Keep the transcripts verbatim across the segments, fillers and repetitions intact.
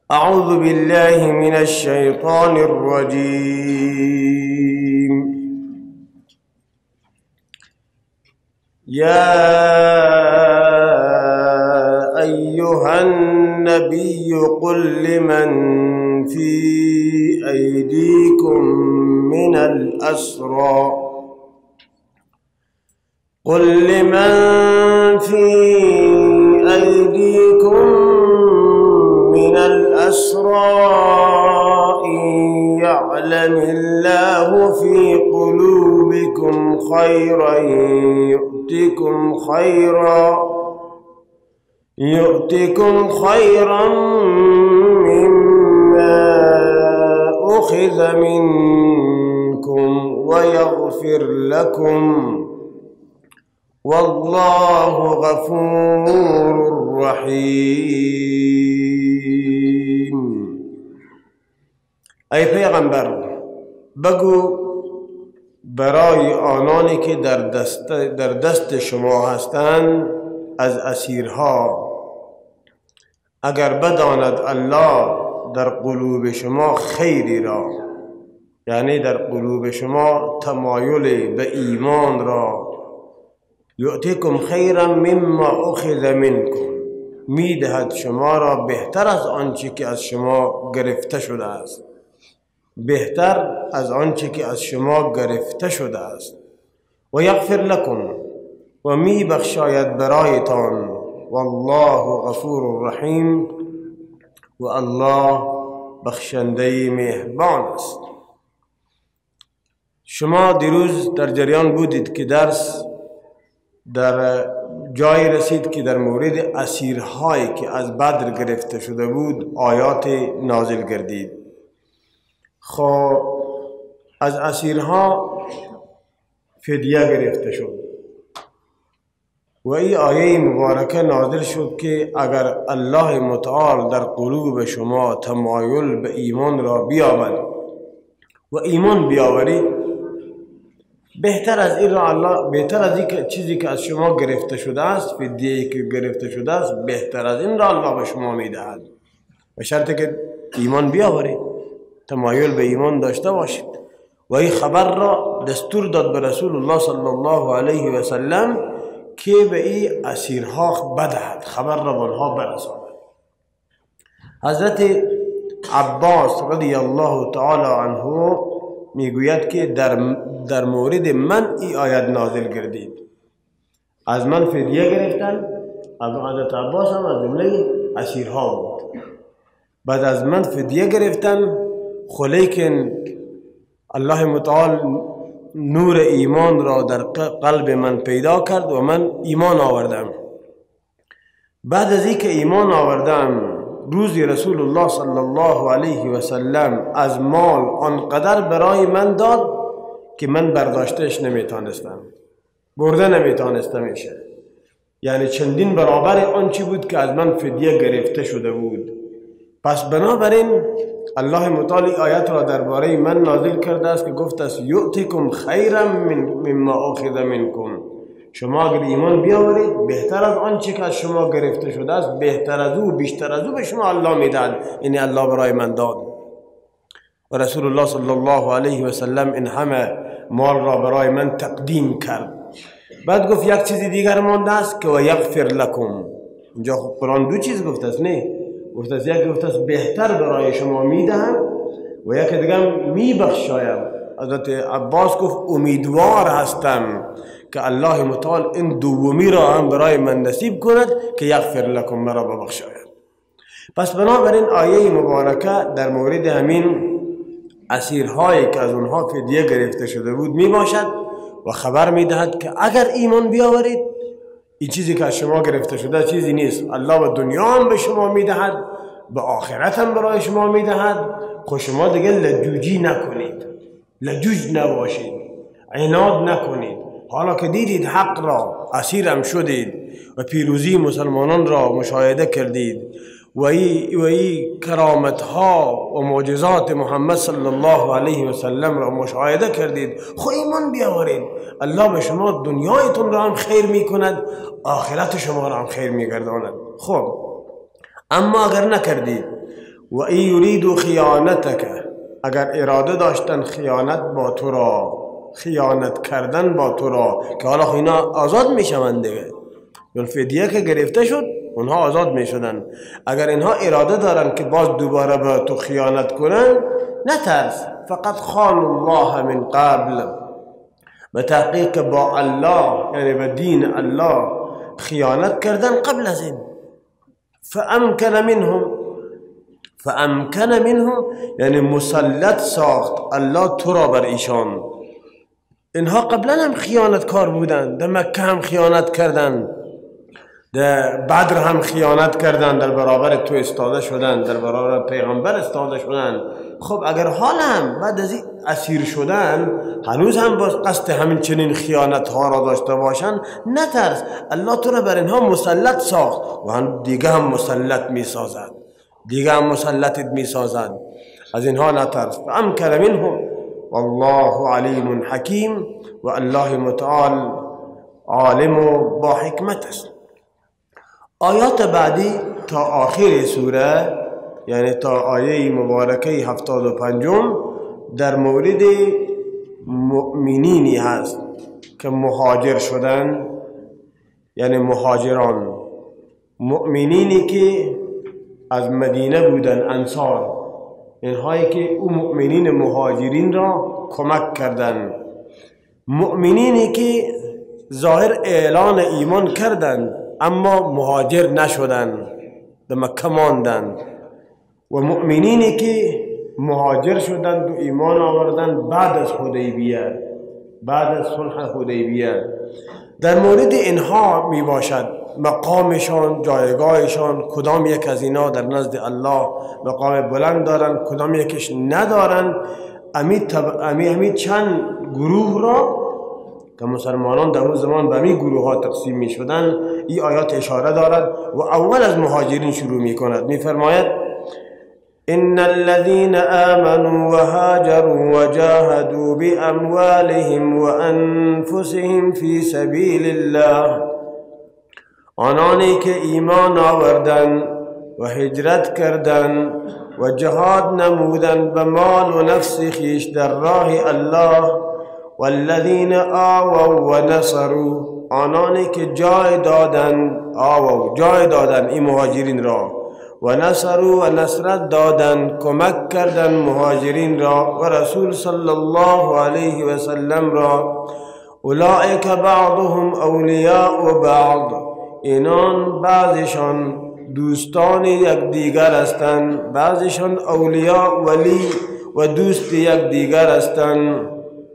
أعوذ بالله من الشيطان الرجيم. يا أيها النبي قل لمن في أيديكم من الأسرى قل لمن في أيديكم من الأسرى إن يعلم الله في قلوبكم خيرا يؤتكم خيرا يؤتكم خيرا مما أخذ منكم ويغفر لكم والله غفور رحیم. ای پیغمبر بگو برای آنانی که در دست, در دست شما هستند از اسیرها اگر بداند الله در قلوب شما خیری را، یعنی در قلوب شما تمایل به ایمان را، یؤتیکم خیرا مما اخذ منکم، میدهد شما را بهتر از آنچه که از شما گرفته شده است، بهتر از آنچه که از شما گرفته شده است. و یغفر لکم، و می بخشاید برایتان، والله غفور رحیم، و الله بخشنده مهربان است. شما دیروز در جریان بودید که درس در جای رسید که در مورد اسیرهایی که از بدر گرفته شده بود آیات نازل گردید. خب از اسیرها فدیه گرفته شد و این آیه مبارکه نازل شد که اگر الله متعال در قلوب شما تمایل به ایمان را بیاورد و ایمان بیاورید، بهتر از این را الله بهتر از این چیزی که از شما گرفته شده است، فدیه‌ای که گرفته شده است، بهتر از این را الله به شما میدهد، به شرطی که ایمان بیاورید، تمایل به ایمان داشته باشید. و این خبر را دستور داد به رسول الله صلی الله علیه و سلم که به این اسیرها بدهد، خبر را به آنها برساند. حضرت عباس رضی الله تعالی عنه میگوید که در در مورد من این آیت نازل گردید. از من فدیه گرفتن، از حضرت عباس هم از جمله اسیرها بود. بعد از من فدیه گرفتن، خو لیکن الله متعال نور ایمان را در قلب من پیدا کرد و من ایمان آوردم. بعد از اینکه ایمان آوردم، روزی رسول الله صلی الله علیه و سلم از مال آنقدر برای من داد که من برداشتش نمیتونستم، برده نمیتونستم میشه، یعنی چندین برابر آنچه بود که از من فدیه گرفته شده بود. پس بنابراین الله متعال آیت را درباره من نازل کرده است که گفته است یؤتیکم خیرا مما اخذ منکم، شما اگر ایمان بیاورید بهتر از آنچه که از شما گرفته شده است، بهتر از او، بیشتر از او به شما الله میدهد. یعنی الله برای من داد و رسول الله صلی الله علیه و سلم این همه مال را برای من تقدیم کرد. بعد گفت یک چیز دیگر مانده است که و یغفر لکم. اینجا قرآن دو چیز گفته است، نه گفته است، یک گفته است بهتر برای شما میدهم و یک دیگر میبخشایم. حضرت عباس گفت امیدوار هستم که الله متعال این دومی را هم برای من نصیب کند که یغفر لکم، مرا ببخشاید. پس بنابراین آیه مبارکه در مورد همین اسیرهایی که از اونها فدیه گرفته شده بود می باشد و خبر می دهد که اگر ایمان بیاورید این چیزی که از شما گرفته شده چیزی نیست، الله به دنیا هم به شما می دهد، به آخرت هم برای شما می دهد. خود شما دیگه لجوجی نکنید، لجوج نباشید، عناد نکنید. حالا که دیدید حق را، اسیرم شدید و پیروزی مسلمانان را مشاهده کردید و ای کرامت ها و معجزات محمد صلی الله علیه و سلم را مشاهده کردید، خو ایمان بیاورید. الله به شما دنیایتون را هم خیر می کند، آخرت شما را هم خیر می گرداند. خب اما اگر نکردید و ای یریدو خیانتک، اگر اراده داشتن خیانت با تو را، خیانت کردن با تو را، که حالا اینا آزاد میشوند دیگه، چون فدیه که گرفته شد اونها آزاد میشدن. اگر اینها اراده دارن که باز دوباره با تو خیانت کنن، نترس، فقط خان الله من قبل، به تحقیق با الله یعنی به دین الله خیانت کردن قبل از این. فامکن منهم، فامکن منهم یعنی مسلط ساخت الله تو را بر ایشان. اینها قبلا هم خیانت کار بودن، در مکه هم خیانت کردن، در بدر هم خیانت کردن، در برابر تو استاده شدن، در برابر پیغمبر استاده شدن. خب اگر حال هم بعد از این اسیر شدن هنوز هم باز قصد همین چنین خیانت ها را داشته باشن، نترس، الله تو را بر اینها مسلط ساخت و هم دیگه هم مسلط می سازد، دیگه هم مسلطت می سازد. از اینها نترس. فامکن منهم والله علیم حکیم، و الله متعال عالم و با حکمت است. آیات بعدی تا آخر سوره، یعنی تا آیه مبارکه هفتاد و پنجم، در مورد مؤمنینی هست که مهاجر شدن، یعنی مهاجران، مؤمنینی که از مدینه بودن، انصار، اینهایی که او مؤمنین مهاجرین را کمک کردند، مؤمنینی که ظاهر اعلان ایمان کردند اما مهاجر نشدند، در مکه ماندند، و مؤمنینی که مهاجر شدند و ایمان آوردند بعد از حدیبیه، بعد از صلح حدیبیه. در مورد اینها می باشد مقامشان، جایگاهشان، کدام یک از اینا در نزد الله مقام بلند دارن، کدام یکش ندارن. امی, تب... امی, امی چند گروه را که مسلمانان در اون زمان به امی گروه ها تقسیم می شدن این آیات اشاره دارد و اول از مهاجرین شروع می کند. می فرماید ان الذين آمنوا وهاجروا وجاهدوا بأموالهم وأنفسهم في سبيل الله، آنانی که ایمان آوردند و هجرت کردند و جهاد نمودند به مال و نفس خیش در راه الله، والذین آووا و نصروا، آنانی که جای دادند، آووا جای دادند این مهاجرین را، و نصروا و نصرت دادند، کمک کردند مهاجرین را و رسول صلی الله علیه و سلم را، اولئک بعضهم اولیاء بعض، اینان بعضشان دوستان یک دیگر هستند، بعضشان اولیاء ولی و دوست یک دیگر هستند.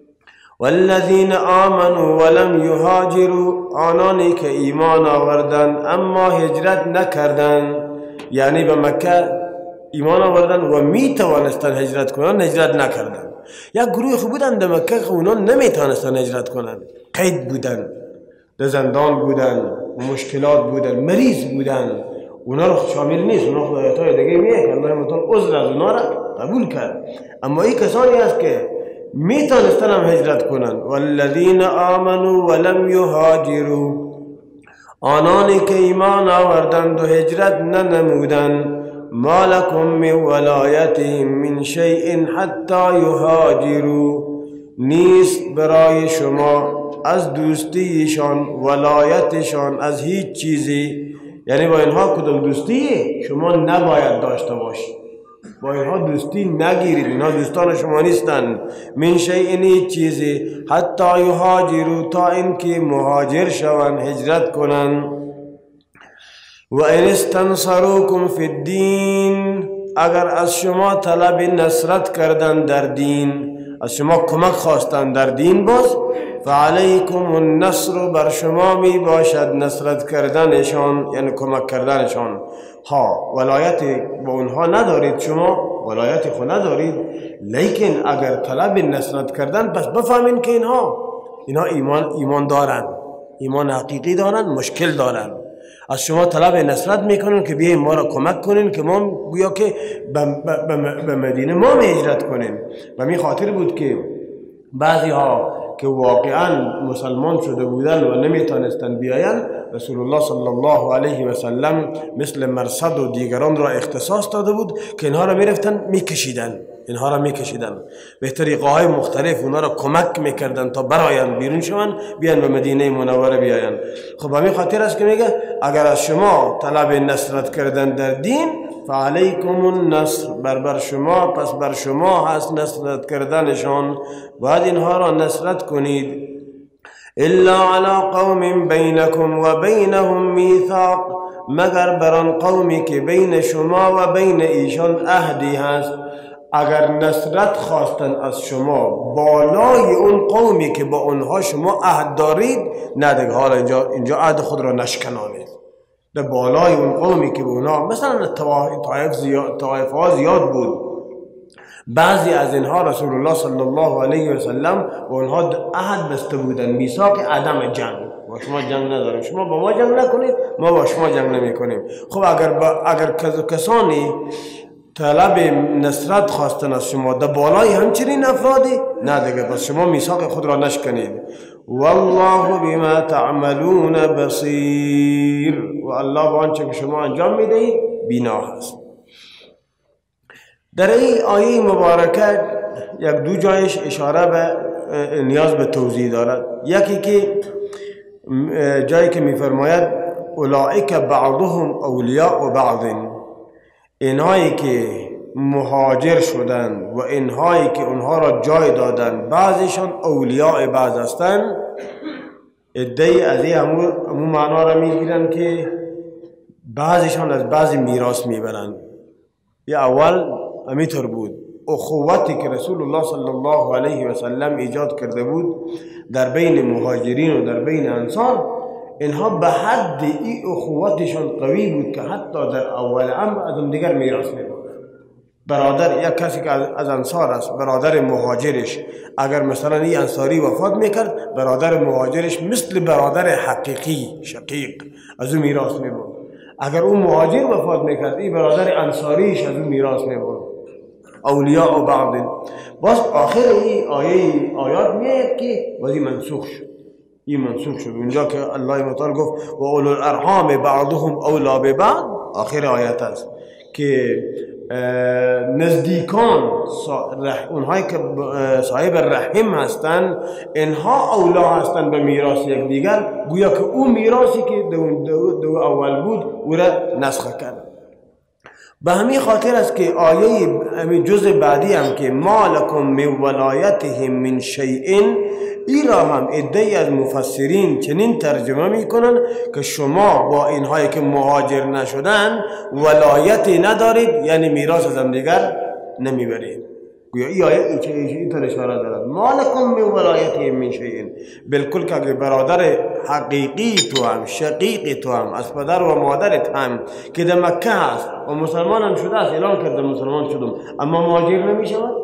والذین آمنوا ولم یهاجروا، آنانی که ایمان آوردند اما هجرت نکردند، یعنی به مکه ایمان آوردن و می توانستن هجرت کنن، هجرت نکردن. یک گروه خوب بودن در مکه که اونا نمی توانستن هجرت کنن، قید بودن، در زندان بودن، مشکلات بودن، مریض بودن، اونا رو شامل نیست. اونا خدایتای دیگه میگه که الله متعال عذر از اونا را قبول کرد. اما این کسانی هست که می توانستن هم هجرت کنن. والذین آمنوا ولم یهاجروا، آنانی که ایمان آوردند و هجرت ننمودند، ما لکم من ولایتهم من شیء حتی یهاجروا، نیست برای شما از دوستیشان، ولایتشان از هیچ چیزی، یعنی با اینها کدام دوستی شما نباید داشته باشید، با اینها دوستی نگیرید، اینها دوستان شما نیستند. من شیء هیچ چیزی، حتی یهاجروا تا اینکه مهاجر شوند، هجرت کنند. و ان استنصروکم فی الدین، اگر از شما طلب نصرت کردن در دین، از شما کمک خواستن در دین، باز فعلیکم النصر، بر شما می باشد نصرت کردنشان، یعنی کمک کردنشان. ها ولایت با اونها ندارید، شما ولایت خود ندارید، لیکن اگر طلب نصرت کردن پس بفهمین که اینها اینها ایمان ایمان دارن، ایمان حقیقی دارن، مشکل دارن. از شما طلب نصرت میکنن که بیاین ما را کمک کنین که ما گویا که به مدینه ما هجرت کنین. و می خاطر بود که بعضی ها که واقعا مسلمان شده بودن و نمیتونستن بیاین، رسول الله صلی الله علیه و سلم مثل مرصد و دیگران را اختصاص داده بود که اینها را میرفتن میکشیدن اینها را میکشیدن به طریقه های مختلف اونها را کمک میکردن تا برایند بیرون شوند بیان به مدینه منوره بیایند. خب همین خاطر است که میگه اگر از شما طلب نصرت کردن در دین فعلیکم النصر، بر بر شما پس بر شما هست نصرت کردنشان، باید اینها را نصرت کنید. الا علی قوم بینکم و بینهم میثاق، مگر بر آن قومی که بین شما و بین ایشان عهدی هست. اگر نصرت خواستن از شما بالای اون قومی که با اونها شما عهد دارید، نه دیگه حالا اینجا اینجا عهد خود را نشکنانید. در بالای اون قومی که با اونها مثلا طایف زیاد طایف ها زیاد بود، بعضی از اینها رسول الله صلی الله علیه و سلم با اونها عهد بسته بودن، میثاق عدم جنگ، با شما جنگ نداریم، شما با ما جنگ نکنید، ما با شما جنگ نمی کنیم. خب اگر با اگر کسانی طلب نصرت خواستن از شما در بالای همچنین افرادی، نه دیگه پس شما میثاق خود را نشکنید. والله بما تعملون بصیر، و الله با آنچه که شما انجام میدهید بینا هست. در این آیه مبارکه یک دو جایش اشاره به نیاز به توضیح دارد. یکی که جایی که میفرماید اولئک بعضهم اولیاء بعض، اینهایی که مهاجر شدن و اینهایی که اونها را جای دادن بعضیشان اولیاء بعض هستند، ادعی از این همون معنا را میگیرن که بعضیشان از بعضی میراث میبرن. یا اول همینطور بود، اخوتی که رسول الله صلی الله علیه و سلم ایجاد کرده بود در بین مهاجرین و در بین انصار، اینها به حد این اخوتشان قوی بود که حتی در اول امر از اون دیگر میراث میبردن. برادر یک کسی که از انصار است، برادر مهاجرش اگر مثلا این انصاری وفات میکرد، برادر مهاجرش مثل برادر حقیقی شقیق از اون میراث میبرد. اگر اون مهاجر وفات میکرد، این برادر انصاریش از اون میراث میبرد. اولیاء و بعض. باز آخر این آیه آیات میاد که وزی منسوخ شد، این منسوخ شد اونجا که الله متعال گفت و اولو الارحام بعضهم اولا ببعض، آخر آیت است که نزدیکان اونهایی که صاحب رحم هستند اینها اولا هستند به میراث یکدیگر، گویا که اون میراثی که دو, دو, دو اول بود او را نسخ کرد. به همین خاطر است که آیه همین جزء بعدی هم که ما لکم من ولایتهم من شیء، این را هم عده‌ای از مفسرین چنین ترجمه میکنن که شما با اینهایی که مهاجر نشدن ولایتی ندارید، یعنی میراث از هم دیگر نمیبرید. گویا این آیه اینطور اشاره دارد، ما لکم من ولایتهم من شیء، بالکل که اگر برادر حقیقی تو هم شقیقی تو هم از پدر و مادرت هم که در مکه هست و مسلمان هم شده است، اعلان کرده مسلمان شدم، اما مهاجر نمیشود،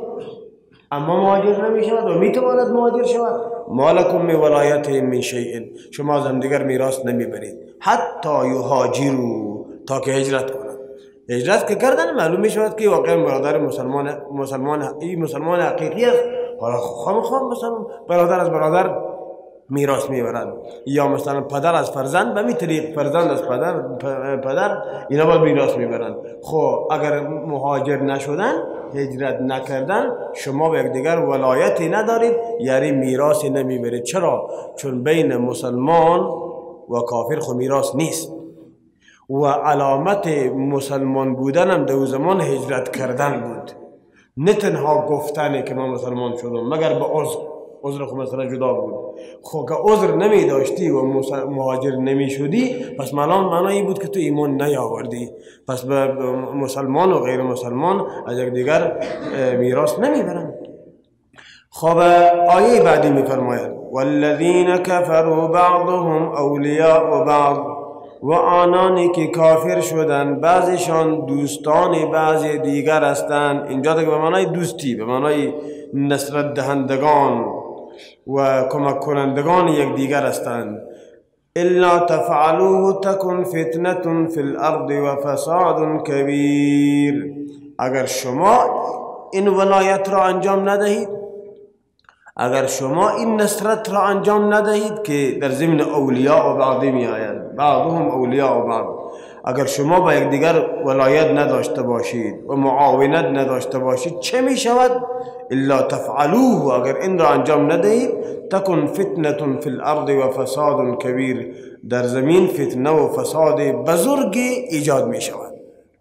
اما مهاجر نمیشود و میتواند مهاجر شود، ما لکم من ولایتهم من شیء، شما از هم دیگر میراث نمیبرید حتی یهاجروا، تا که هجرت کنند. هجرت که کردن معلوم میشود که واقعا برادر مسلمان مسلمان این مسلمان حقیقی است. حالا خام خام مثلا برادر از برادر میراث میبرند، یا مثلا پدر از فرزند، به می طریق فرزند از پدر پدر اینا باید میراث میبرند. خب اگر مهاجر نشدن، هجرت نکردن، شما به یکدیگر ولایتی ندارید، یعنی میراثی نمیبرید. چرا؟ چون بین مسلمان و کافر خو میراث نیست و علامت مسلمان بودن هم در زمان هجرت کردن بود، نه تنها گفتنه که من مسلمان شدم، مگر به عذر. عذر خود مثلا جدا بود. خب که عذر نمی داشتی و مهاجر نمی شدی، پس معنی بود که تو ایمان نیاوردی، پس به مسلمان و غیر مسلمان از یک دیگر میراث نمی برند. خب آیه بعدی می فرماید والذین کفروا بعضهم اولیاء بعض، و آنانی که کافر شدن بعضیشان دوستان بعضی دیگر هستند. اینجا دیگه به معنای دوستی، به معنای نصرت دهندگان و کمک کنندگان یک دیگر هستند. الا تفعلوه تکن فتنة فی الارض و فساد کبیر، اگر شما این ولایت را انجام ندهید، اگر شما این نصرت را انجام ندهید که در ضمن اولیاء و بعضی می آید، بعضهم اولیاء بعض. اگر شما با یکدیگر ولایت نداشته باشید و معاونت نداشته باشید چه می شود؟ الا تفعلوه، اگر این را انجام ندهید تکن فتنه فی الارض و فساد کبیر، در زمین فتنه و فساد بزرگ ایجاد می شود.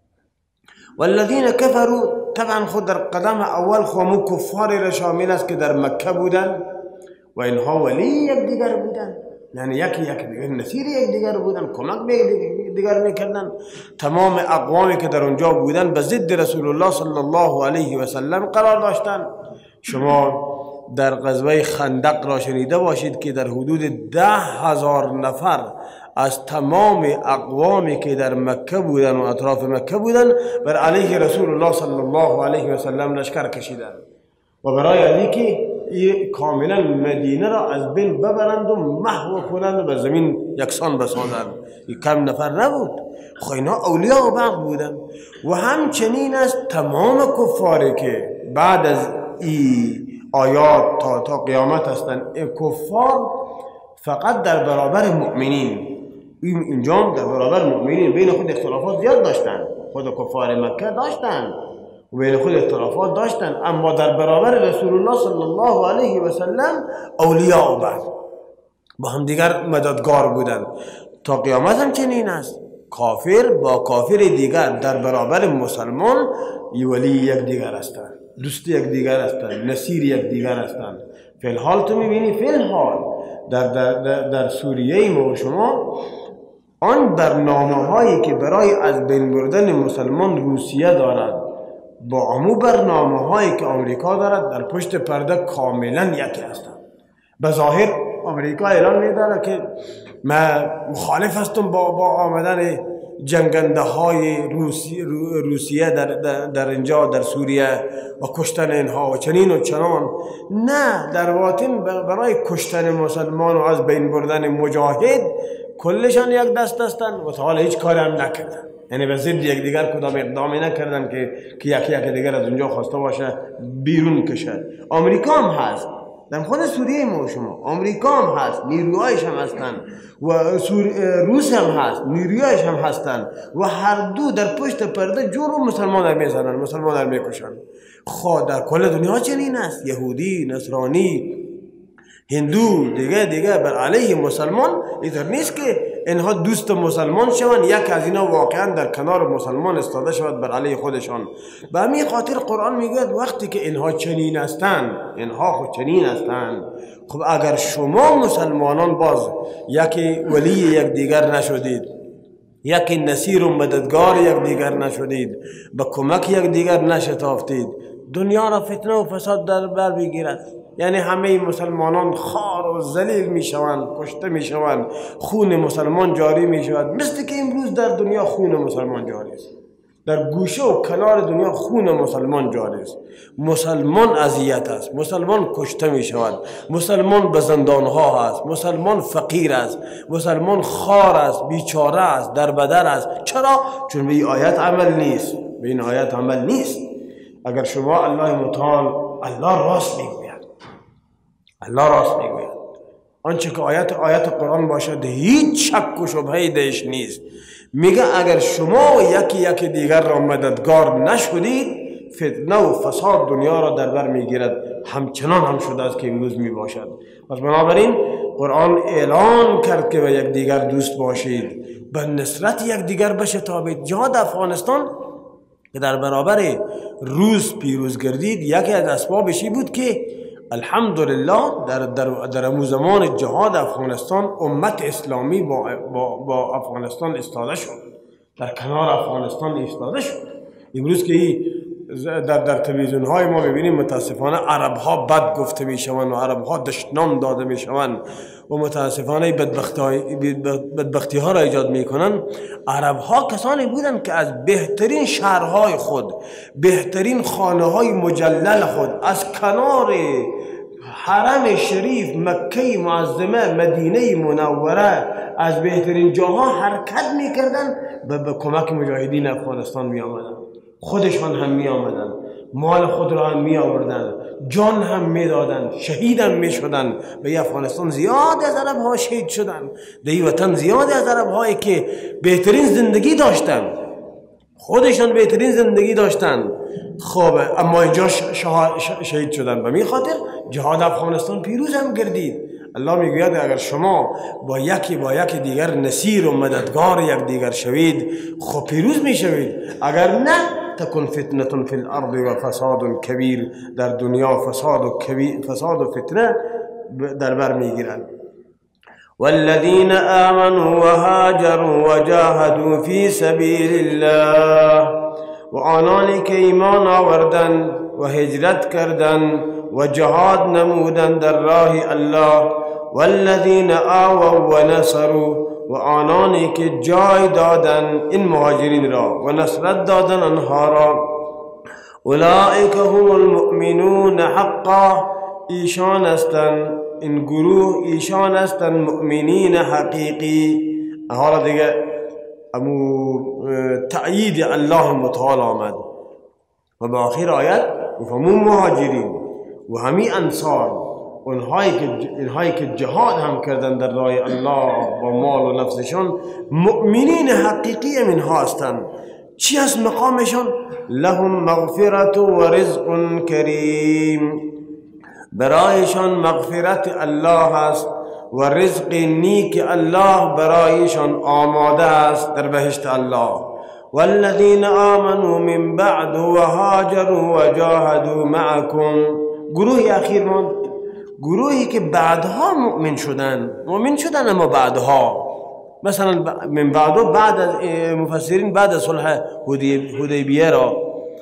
والذین کفروا، طبعا خود در قدم اول خامو کفار را شامل است که در مکه بودن و اینها ولی یک دیگر بودن، یعنی یکی یک دیگر نصیر یک دیگر بودن، کمک به یک دیگر میکردن. تمام اقوامی که در اونجا بودن به ضد رسول الله صلی الله علیه و سلم قرار داشتن. شما در غزوه خندق را شنیده باشید که در حدود ده هزار نفر از تمام اقوامی که در مکه بودن و اطراف مکه بودن بر علیه رسول الله صلی الله علیه و سلم لشکر کشیدن و برای علی که کاملا مدینه را از بین ببرند و محو کنند و به زمین یکسان بسازند. این کم نفر نبود، خب اینا اولیاء بعض بودن. و همچنین است تمام کفاری که بعد از این آیات تا, تا قیامت هستند، این کفار فقط در برابر مؤمنین، اینجا در برابر مؤمنین بین خود اختلافات زیاد داشتن، خود کفار مکه داشتن و بین خود اختلافات داشتن، اما در برابر رسول الله صلی الله علیه و سلم اولیاء بعد با هم دیگر مددگار بودند. تا قیامت هم چنین است، کافر با کافر دیگر در برابر مسلمان ولی یک دیگر هستند، دوست یک دیگر هستند، نصیر یک دیگر هستند. فی الحال تو میبینی فی الحال در, در, در, در سوریه ما و شما آن برنامه هایی که برای از بین بردن مسلمان روسیه دارد با امو برنامه هایی که آمریکا دارد در پشت پرده کاملا یکی هستند. به ظاهر آمریکا اعلان میداره که من مخالف هستم با, با آمدن جنگنده های روسی روسیه در, در, در اینجا در سوریه و کشتن اینها و چنین و چنان. نه، در باطن برای کشتن مسلمان و از بین بردن مجاهد کلشان یک دست هستند و تا حالا هیچ کاری هم نکردن، یعنی به ضد یک دیگر کدام اقدامی نکردن که که یکی یکی دیگر از اونجا خواسته باشه بیرون کشه. آمریکا هم هست در خود سوریه ما شما، آمریکا هم هست، نیروهایش هم هستن و روس هم هست، نیروهایش هم هستن و هر دو در پشت پرده جور و مسلمان در میزنن، مسلمان در میکشن. خود در کل دنیا چنین است، یهودی، نصرانی، هندو دیگه دیگه بر علیه مسلمان. اینطور نیست که اینها دوست مسلمان شوند، یک از اینا واقعا در کنار مسلمان استاده شود بر علیه خودشان. به همین خاطر قرآن میگوید وقتی که اینها چنین هستند، اینها خود چنین هستند، خب اگر شما مسلمانان باز یکی ولی یک دیگر نشدید، یکی نصیر و مددگار یک دیگر نشدید، به کمک یک دیگر نشتافتید، دنیا را فتنه و فساد در بر بگیرد. یعنی همه مسلمانان خار و ذلیل می شوند، کشته می شوند، خون مسلمان جاری می شود، مثل که امروز در دنیا خون مسلمان جاری است. در گوشه و کنار دنیا خون مسلمان جاری است. مسلمان اذیت است، مسلمان کشته می شود، مسلمان به زندان ها است، مسلمان فقیر است، مسلمان خار است، بیچاره است، در بدر است. چرا؟ چون به این آیت عمل نیست، به این آیت عمل نیست. اگر شما الله متعال، الله راست میگوید، الله راست میگوید، آنچه که آیت آیت قرآن باشد هیچ شک و شبهه‌ای درش نیست. میگه اگر شما و یکی یکی دیگر را مددگار نشدید، فتنه و فساد دنیا را در بر میگیرد، همچنان هم شده است که امروز میباشد. پس بنابراین قرآن اعلان کرد که به یک دیگر دوست باشید، به نصرت یک دیگر بشتابید. جهاد افغانستان که در برابر روس پیروز گردید، یکی از اسبابشی بود که الحمدلله در در در امو زمان جهاد افغانستان امت اسلامی با با, با افغانستان استاده شد، در کنار افغانستان استاده شد. امروز که در در تلویزیون های ما میبینیم متاسفانه عرب ها بد گفته میشوند و عرب ها دشنام داده میشوند و متاسفانه بدبختی بدبختی ها را ایجاد میکنند. عرب ها کسانی بودند که از بهترین شهرهای خود، بهترین خانه های مجلل خود، از کنار حرم شریف مکه معظمه مدینه منوره، از بهترین جاها حرکت میکردند و به کمک مجاهدین افغانستان میآمدند. خودشان هم می آمدن، مال خود را هم می آوردن، جان هم می دادن، شهید هم می شدن. به افغانستان زیاد از عرب ها شهید شدن، در وطن زیاد از عرب هایی که بهترین زندگی داشتن، خودشان بهترین زندگی داشتن، خب اما اینجا شهید شدن. به می خاطر جهاد افغانستان پیروز هم گردید. الله میگوید اگر شما با یکی با یک دیگر نصیر و مددگار یک دیگر شوید خب پیروز میشوید، اگر نه تکن فتنه فی الارض و فساد کبیر، در دنیا فساد و فساد و فتنه در بر میگیرند. والذین آمنوا وهاجروا وجاهدوا فی سبیل الله، و آنانی که ایمان آوردند و هجرت کردند و جهاد نمودند در راه الله. والذین آووا و نصروا، و آنانی که جای دادن این مهاجرین را و نصرت دادن آنها را. اولئک هم المؤمنون حقا، ایشان هستند این گروه، ایشان هستند مؤمنین حقیقی. حالا دیگه امو تأیید الله متعال آمد و با آخر آیت همون مهاجرین و همی انصار، اونهایی که اینهایی که جهاد هم کردن در راه الله با مال و نفسشون، مؤمنین حقیقی منها هستند. چی است مقامشون؟ لهم مغفرت و رزق کریم، برایشان مغفرت الله است و رزق نیک الله برایشان آماده است در بهشت الله. والذین آمنوا من بعد و هاجروا و جاهدوا معکم، گروه اخیر ماند، گروهی که بعدها مؤمن شدن، مؤمن شدن اما بعدها، مثلا من بعد بعد از مفسرین بعد از صلح حدیبیه را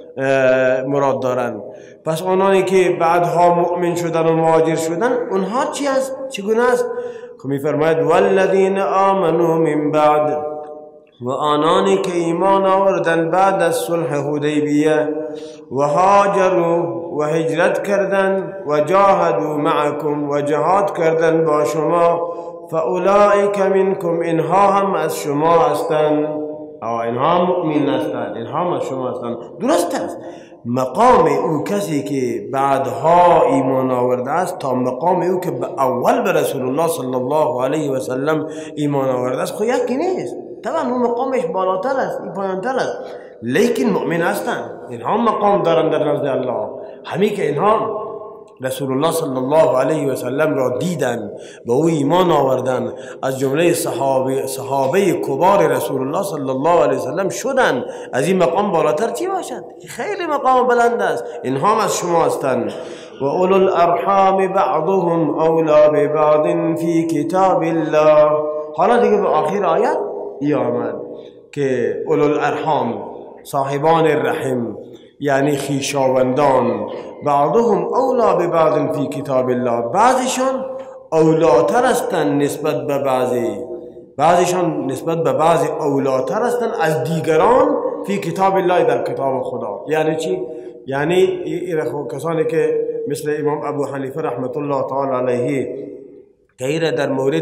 مراد دارند. پس آنانی که بعدها مؤمن شدن و مهاجر شدن اونها چی است؟ چگونه است؟ خب میفرماید والذین آمنوا من بعد، و آنانی که ایمان آوردن بعد از صلح حدیبیه و هاجروا و هجرت کردن و جاهدوا معکم و جهاد کردن با شما، فاولئک منکم، اینها هم از شما هستند، اینها مؤمن هستند، اینها هم از شما هستند. درست است مقام او کسی که بعدها ایمان آورده است تا مقام او که اول به رسول الله صلی الله علیه و سلم ایمان آورده است خب یکی نیست. طبعا اون مقامش بالاتر است، این پایانتر است، لیکن مؤمن هستند، اینها مقام دارند در نزد الله. همین که اینها رسول الله صلی الله علیه و سلم را دیدن، به او ایمان آوردن، از جمله صحابه صحابه کبار رسول الله صلی الله علیه و سلم شدن، از این مقام بالاتر چی باشد؟ خیلی مقام بلند است. اینها از شما هستند. و اولو الارحام بعضهم اولا ببعض فی کتاب الله. حالا دیگه به آخر آیت ای آمد که اولو الارحام، صاحبان الرحم، یعنی خیشاوندان، بعضهم اولا ببعض فی کتاب الله، بعضشان اولاتر هستند نسبت به بعضی، بعضشان نسبت به بعضی اولاتر هستند از دیگران فی کتاب الله، در کتاب خدا. یعنی چی؟ یعنی کسانی که مثل امام ابو حنیفه رحمت الله تعالی علیه غیر در مورد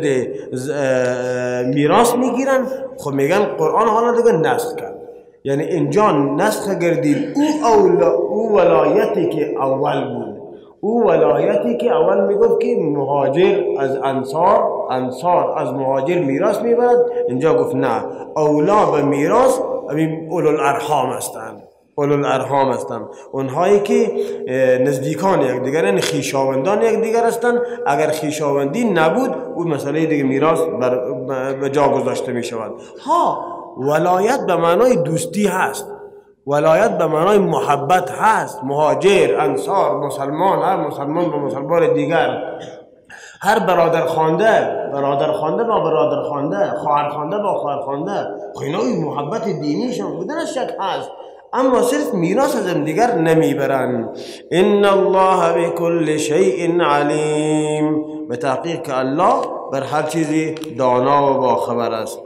میراث میگیرن، خب میگن قرآن حالا دیگه نسخ کرد، یعنی اینجا نسخ گردید او اولا، او ولایتی که اول بود، او ولایتی که اول میگفت که مهاجر از انصار، انصار از مهاجر میراث میبرد، اینجا گفت نه، اولا به میراث همین اولو الارحام هستند. اولو الارحام هستند اونهایی که نزدیکان یک دیگر، یعنی خیشاوندان یک دیگر هستند. اگر خیشاوندی نبود اون مسئله دیگه میراث به جا گذاشته می شود. ها ولایت به معنای دوستی هست، ولایت به معنای محبت هست. مهاجر، انصار، مسلمان، هر مسلمان با مسلمان دیگر، هر برادر خوانده، برادر خوانده با برادر خوانده، خواهر خوانده با خواهر خوانده، خیلی محبت دینیشان بودن شک هست، اما صرف میراث از دیگر نمیبرن. ان الله بكل شیء علیم، به تحقیق که الله بر هر چیزی دانا و باخبر است.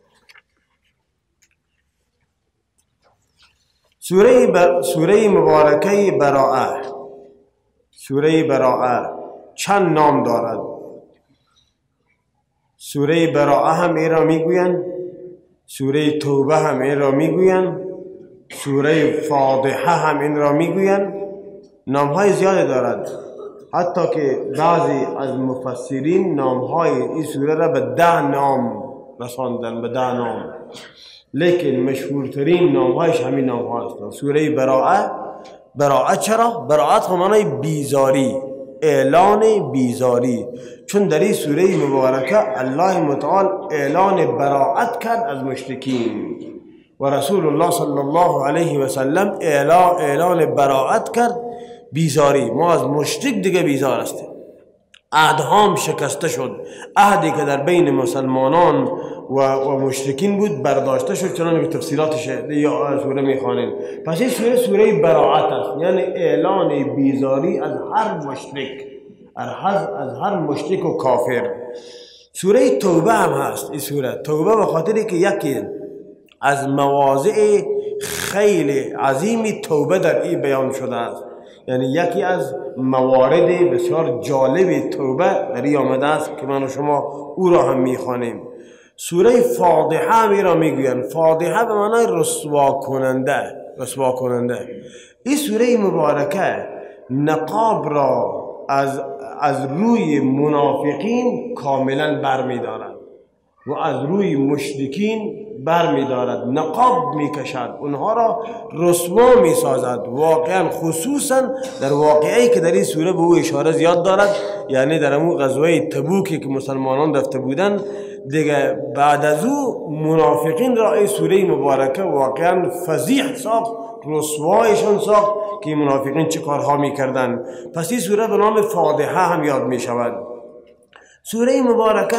سوره بر... سوره مبارکه براءه، سوره براءه چند نام دارد. سوره براءه هم این را میگویند، سوره توبه هم این را میگویند، سوره فاضحه هم این را میگویند. نامهای زیاده دارد، حتی که بعضی از مفسرین نامهای این سوره را به ده نام رساندن، به ده نام، لیکن مشهورترین نامهایش همین نامها هستند. سوره براءه. براءه چرا؟ براءت هم معنی بیزاری، اعلان بیزاری، چون در این سوره مبارکه الله متعال اعلان براءت کرد از مشرکین و رسول الله صلی الله علیه و سلم اعلان اعلان براءت کرد، بیزاری. ما از مشرک دیگه بیزار هستیم. عهدهام شکسته شد، عهدی که در بین مسلمانان و, و مشرکین بود برداشته شد، چنانکه تفسیراتش یا سوره میخوانید. پس این سوره سوره براءت است، یعنی اعلان بیزاری از هر مشرک، از هر مشرک و کافر. سوره توبه هم هست. این سوره توبه به خاطری که یکی از مواضع خیلی عظیمی توبه در این بیان شده است، یعنی یکی از موارد بسیار جالب توبه در این آمده است که من و شما او را هم میخوانیم. سوره فاضحه هم را میگویند. فاضحه به معنای رسوا کننده، رسوا کننده. این سوره مبارکه نقاب را از از روی منافقین کاملا برمی‌دارد و از روی مشرکین برمی‌دارد، نقاب میکشد، اونها را رسوا میسازد. واقعا خصوصا در واقعی که در این سوره به او اشاره زیاد دارد، یعنی در امو غزوه تبوکی که مسلمانان رفته بودند دیگه، بعد از او منافقین را این سوره مبارکه واقعا فضیح ساخت، رسوایشان ساخت که منافقین چه کارها میکردن. پس این سوره به نام فاضحه هم یاد میشود. سوره مبارکه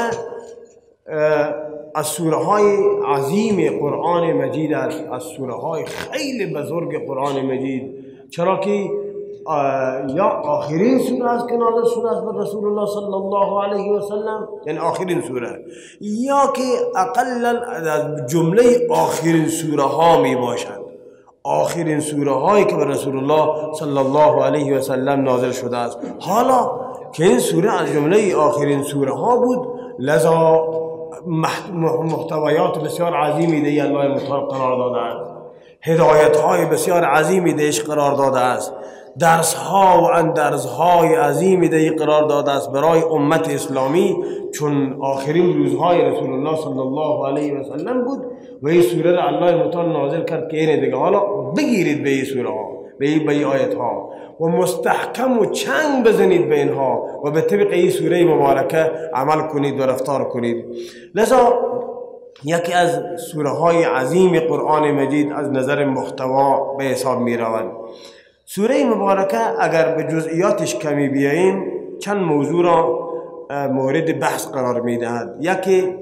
از سوره های عظیم قرآن مجید است، از سوره های خیلی بزرگ قرآن مجید، چرا که یا آخرین سوره است که نازل شده است به رسول الله صلی الله علیه و سلم، یعنی آخرین سوره، یا که اقلا از جمله آخرین سوره ها می باشد، آخرین سوره هایی که به رسول الله صلی الله علیه و سلم نازل شده است. حالا که این سوره از جمله آخرین سوره ها بود، لذا محتویات بسیار عظیمی دیگه الله متعال قرار داده است، هدایت های بسیار عظیمی دیش قرار داده است، درس ها و اندرز های عظیمی دیگه قرار داده است برای امت اسلامی، چون آخرین روزهای رسول الله صلی الله علیه و سلم بود و این سوره را الله متعال نازل کرد که اینه دیگه حالا بگیرید به این سوره ها، به این آیت ها و مستحکم و چنگ بزنید به اینها و به طبق این سوره مبارکه عمل کنید و رفتار کنید. لذا یکی از سوره های عظیم قرآن مجید از نظر محتوا به حساب می روند. سوره مبارکه اگر به جزئیاتش کمی بیاییم چند موضوع را مورد بحث قرار می دهد. یکی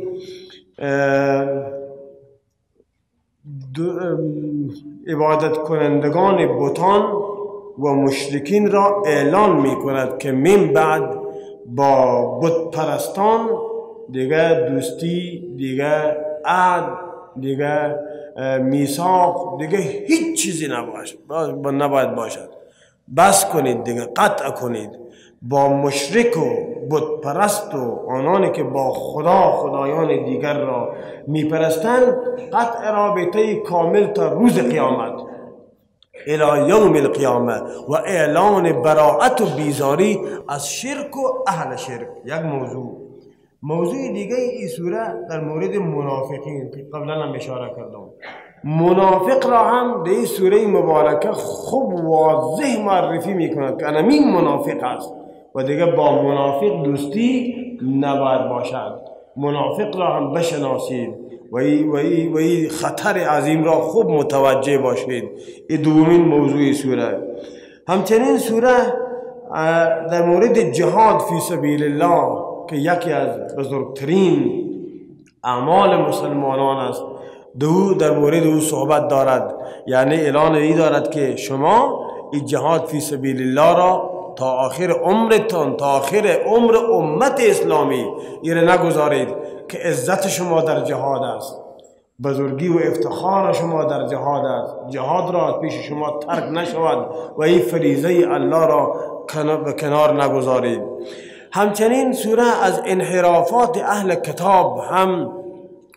عبادت کنندگان بتان و مشرکین را اعلان می کند که من بعد با بت پرستان دیگه دوستی، دیگه عهد، دیگه میثاق، دیگه هیچ چیزی نباید نباید باشد. بس کنید دیگه، قطع کنید با مشرک و بت پرست و آنانی که با خدا خدایان دیگر را میپرستند، قطع رابطه کامل تا روز قیامت الی یوم القیامه و اعلان براءت و بیزاری از شرک و اهل شرک. یک موضوع. موضوع دیگه این سوره در مورد منافقین که قبلا هم اشاره کردم، منافق را هم در این سوره مبارکه خوب واضح معرفی میکند که انمین منافق است و دیگه با منافق دوستی نباید باشد. منافق را هم بشناسید و این و این خطر عظیم را خوب متوجه باشید. این دومین موضوع سوره. همچنین سوره در مورد جهاد فی سبیل الله که یکی از بزرگترین اعمال مسلمانان است، دو در مورد او صحبت دارد، یعنی اعلان ای دارد که شما این جهاد فی سبیل الله را تا آخر عمرتان، تا آخر عمر امت اسلامی ایره نگذارید که عزت شما در جهاد است، بزرگی و افتخار شما در جهاد است، جهاد را از پیش شما ترک نشود و این فریضه الله را به کنار نگذارید. همچنین سوره از انحرافات اهل کتاب هم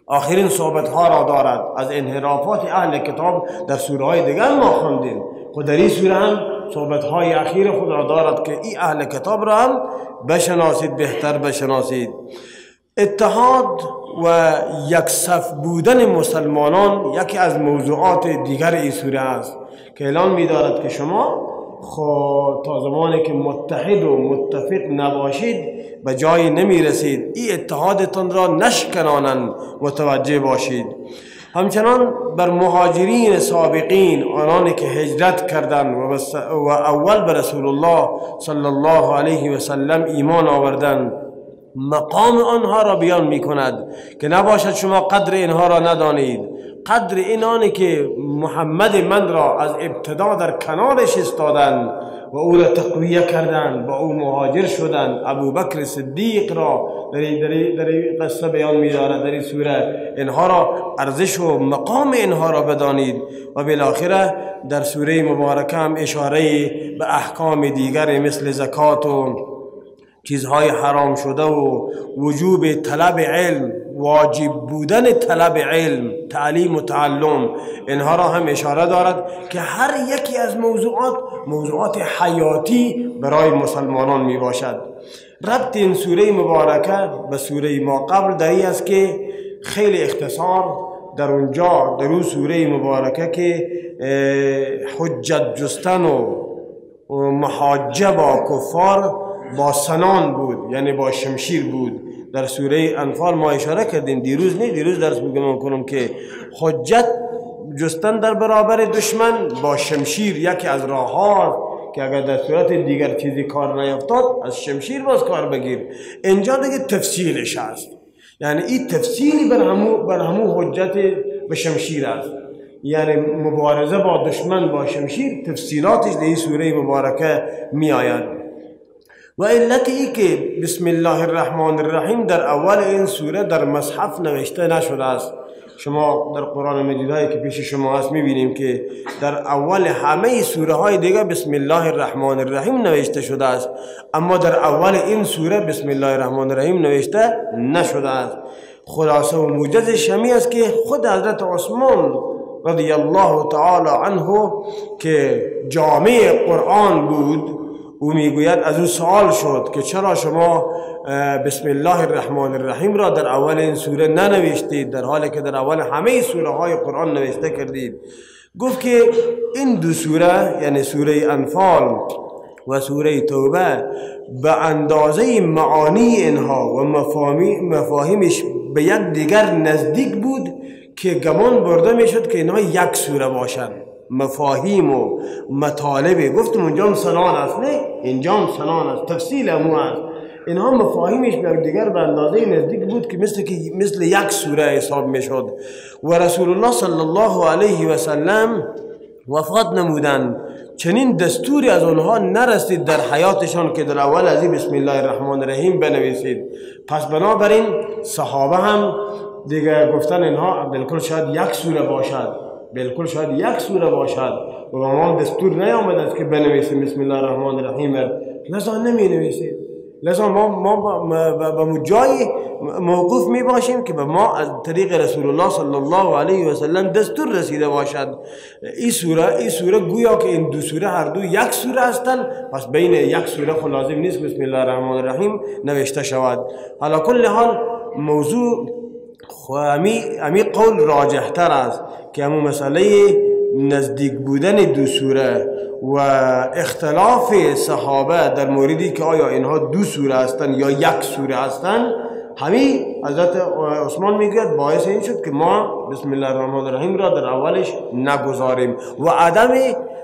آخرین صحبت ها را دارد. از انحرافات اهل کتاب در سوره های دیگر ما خواندیم، خود در این سوره هم صحبت های اخیر خود را دارد که این اهل کتاب را هم بشناسید، بهتر بشناسید. اتحاد و یکصف بودن مسلمانان یکی از موضوعات دیگر این سوره است که اعلان می دارد که شما خود تا زمانی که متحد و متفق نباشید به جایی نمی رسید. این اتحادتان را نشکنانند، متوجه باشید. همچنان بر مهاجرین سابقین، آنانی که هجرت کردند و, و اول به رسول الله صلی الله علیه و سلم ایمان آوردند، مقام آنها را بیان می کند که نباشد شما قدر اینها را ندانید. قدر اینانی که محمد من را از ابتدا در کنارش استادند و او را تقویه کردند، با او مهاجر شدند. ابو بکر صدیق را در این قصه بیان می دارد در این سوره. اینها را ارزش و مقام اینها را بدانید. و بالاخره در سوره مبارکه هم اشاره به احکام دیگر مثل زکات و چیزهای حرام شده و وجوب طلب علم، واجب بودن طلب علم، تعلیم و تعلم، اینها را هم اشاره دارد که هر یکی از موضوعات موضوعات حیاتی برای مسلمانان می باشد. ربط این سوره مبارکه به سوره ما قبل در این است که خیلی اختصار در اونجا در اون سوره مبارکه که حجت جستن و محاجه با کفار با سنان بود، یعنی با شمشیر بود. در سوره انفال ما اشاره کردیم، دیروز نه دیروز درس میگم کنم که حجت جستن در برابر دشمن با شمشیر یکی از راه‌ها که اگر در صورت دیگر چیزی کار نیفتاد از شمشیر باز کار بگیر. اینجا دیگه تفصیلش هست، یعنی این تفصیلی بر همو بر همو حجت به شمشیر است، یعنی مبارزه با دشمن با شمشیر تفصیلاتش در این سوره مبارکه می آید. و علت ای که بسم الله الرحمن الرحیم در اول این سوره در مصحف نوشته نشده است. شما در قرآن مجید هایی که پیش شما هست میبینیم که در اول همه سوره های دیگه بسم الله الرحمن الرحیم نوشته شده است، اما در اول این سوره بسم الله الرحمن الرحیم نوشته نشده است. خلاصه و موجز شمی است که خود حضرت عثمان رضی الله تعالی عنه که جامع قرآن بود، او میگوید از او سوال شد که چرا شما بسم الله الرحمن الرحیم را در اول این سوره ننوشتید در حالی که در اول همه سوره های قرآن نوشته کردید؟ گفت که این دو سوره، یعنی سوره انفال و سوره توبه، به اندازه معانی اینها و مفاهیمش به یک دیگر نزدیک بود که گمان برده میشد که اینها یک سوره باشند. مفاهیم و مطالب گفتم اونجا هم سنان است، نه اینجا هم سنان است، تفصیل همو است. اینها مفاهیمش به دیگر به اندازه نزدیک بود که مثل که مثل یک سوره حساب میشد. و رسول الله صلی الله علیه و سلم وفات نمودند، چنین دستوری از آنها نرسید در حیاتشان که در اول از بسم الله الرحمن الرحیم بنویسید. پس بنابراین صحابه هم دیگه گفتن اینها بالکل شاید یک سوره باشد، بالکل شاید یک سوره باشد و ما دستور نیامد است که بنویسیم بسم الله الرحمن الرحیم، لذا نمی نویسید. لذا ما ما به جای موقوف می باشیم که به ما از طریق رسول الله صلی الله علیه و سلم دستور رسیده باشد. این سوره این سوره گویا که این دو سوره هر دو یک سوره هستند، پس بین یک سوره خود لازم نیست بسم الله الرحمن الرحیم نوشته شود. حالا کل حال موضوع امی امی قول راجح تر است که همون مسئله نزدیک بودن دو سوره و اختلاف صحابه در موردی که آیا اینها دو سوره هستند یا یک سوره هستند، همین حضرت عثمان میگوید باعث این شد که ما بسم الله الرحمن الرحیم را در اولش نگذاریم و عدم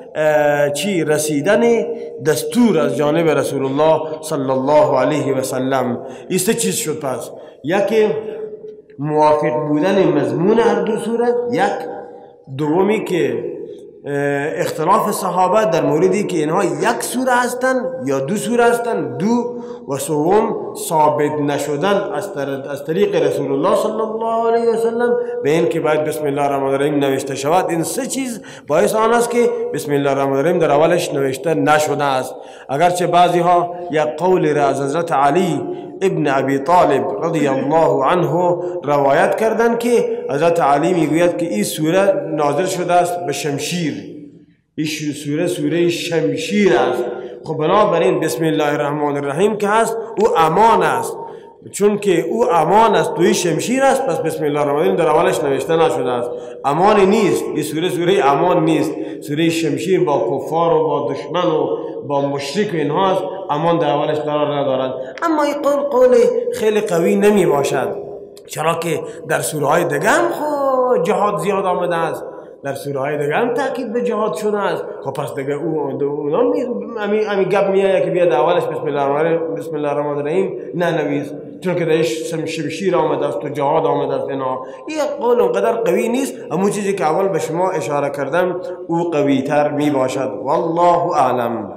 چی رسیدن دستور از جانب رسول الله صلی الله علیه و سلم. این سه چیز شد. پس یکی موافق بودن مضمون هر دو سوره، یک دومی که اختلاف صحابه در موردی که اینها یک سوره هستند یا دو سوره هستند، دو و سوم ثابت نشدن از طریق رسول الله صلی الله علیه و سلم به این که باید بسم الله الرحمن الرحیم نوشته شود. این سه چیز باعث آن است که بسم الله الرحمن الرحیم در اولش نوشته نشده است. اگرچه بعضی ها یک قول را از حضرت علی ابن ابی طالب رضی الله عنه روایت کردند که حضرت علی میگوید که این سوره نازل شده است به شمشیر. این سوره سوره شمشیر است. خب بنابراین بسم الله الرحمن الرحیم که هست او امان است، چون که او امان است توی شمشیر است، پس بسم الله الرحمن الرحیم در اولش نوشته نشده است. امان نیست، این سوره سوره امان نیست، سوره شمشیر با کفار و با دشمن و با مشرک و اینها است، امان در اولش قرار ندارد. اما این قول قول خیلی قوی نمی باشد، چرا که در سوره های دیگه هم خب جهاد زیاد آمده است، در سوره های دیگه هم تاکید به جهاد شده است. خب پس دیگه او اونا می امی گپ میایه که بیاد اولش بسم الله الرحمن بسم الله الرحمن الرحیم ننویس، چون که درش شمشیر آمده است و جهاد آمده است. اینا این قول اونقدر قوی نیست، اما چیزی که اول به شما اشاره کردم او قوی تر می باشد. والله اعلم.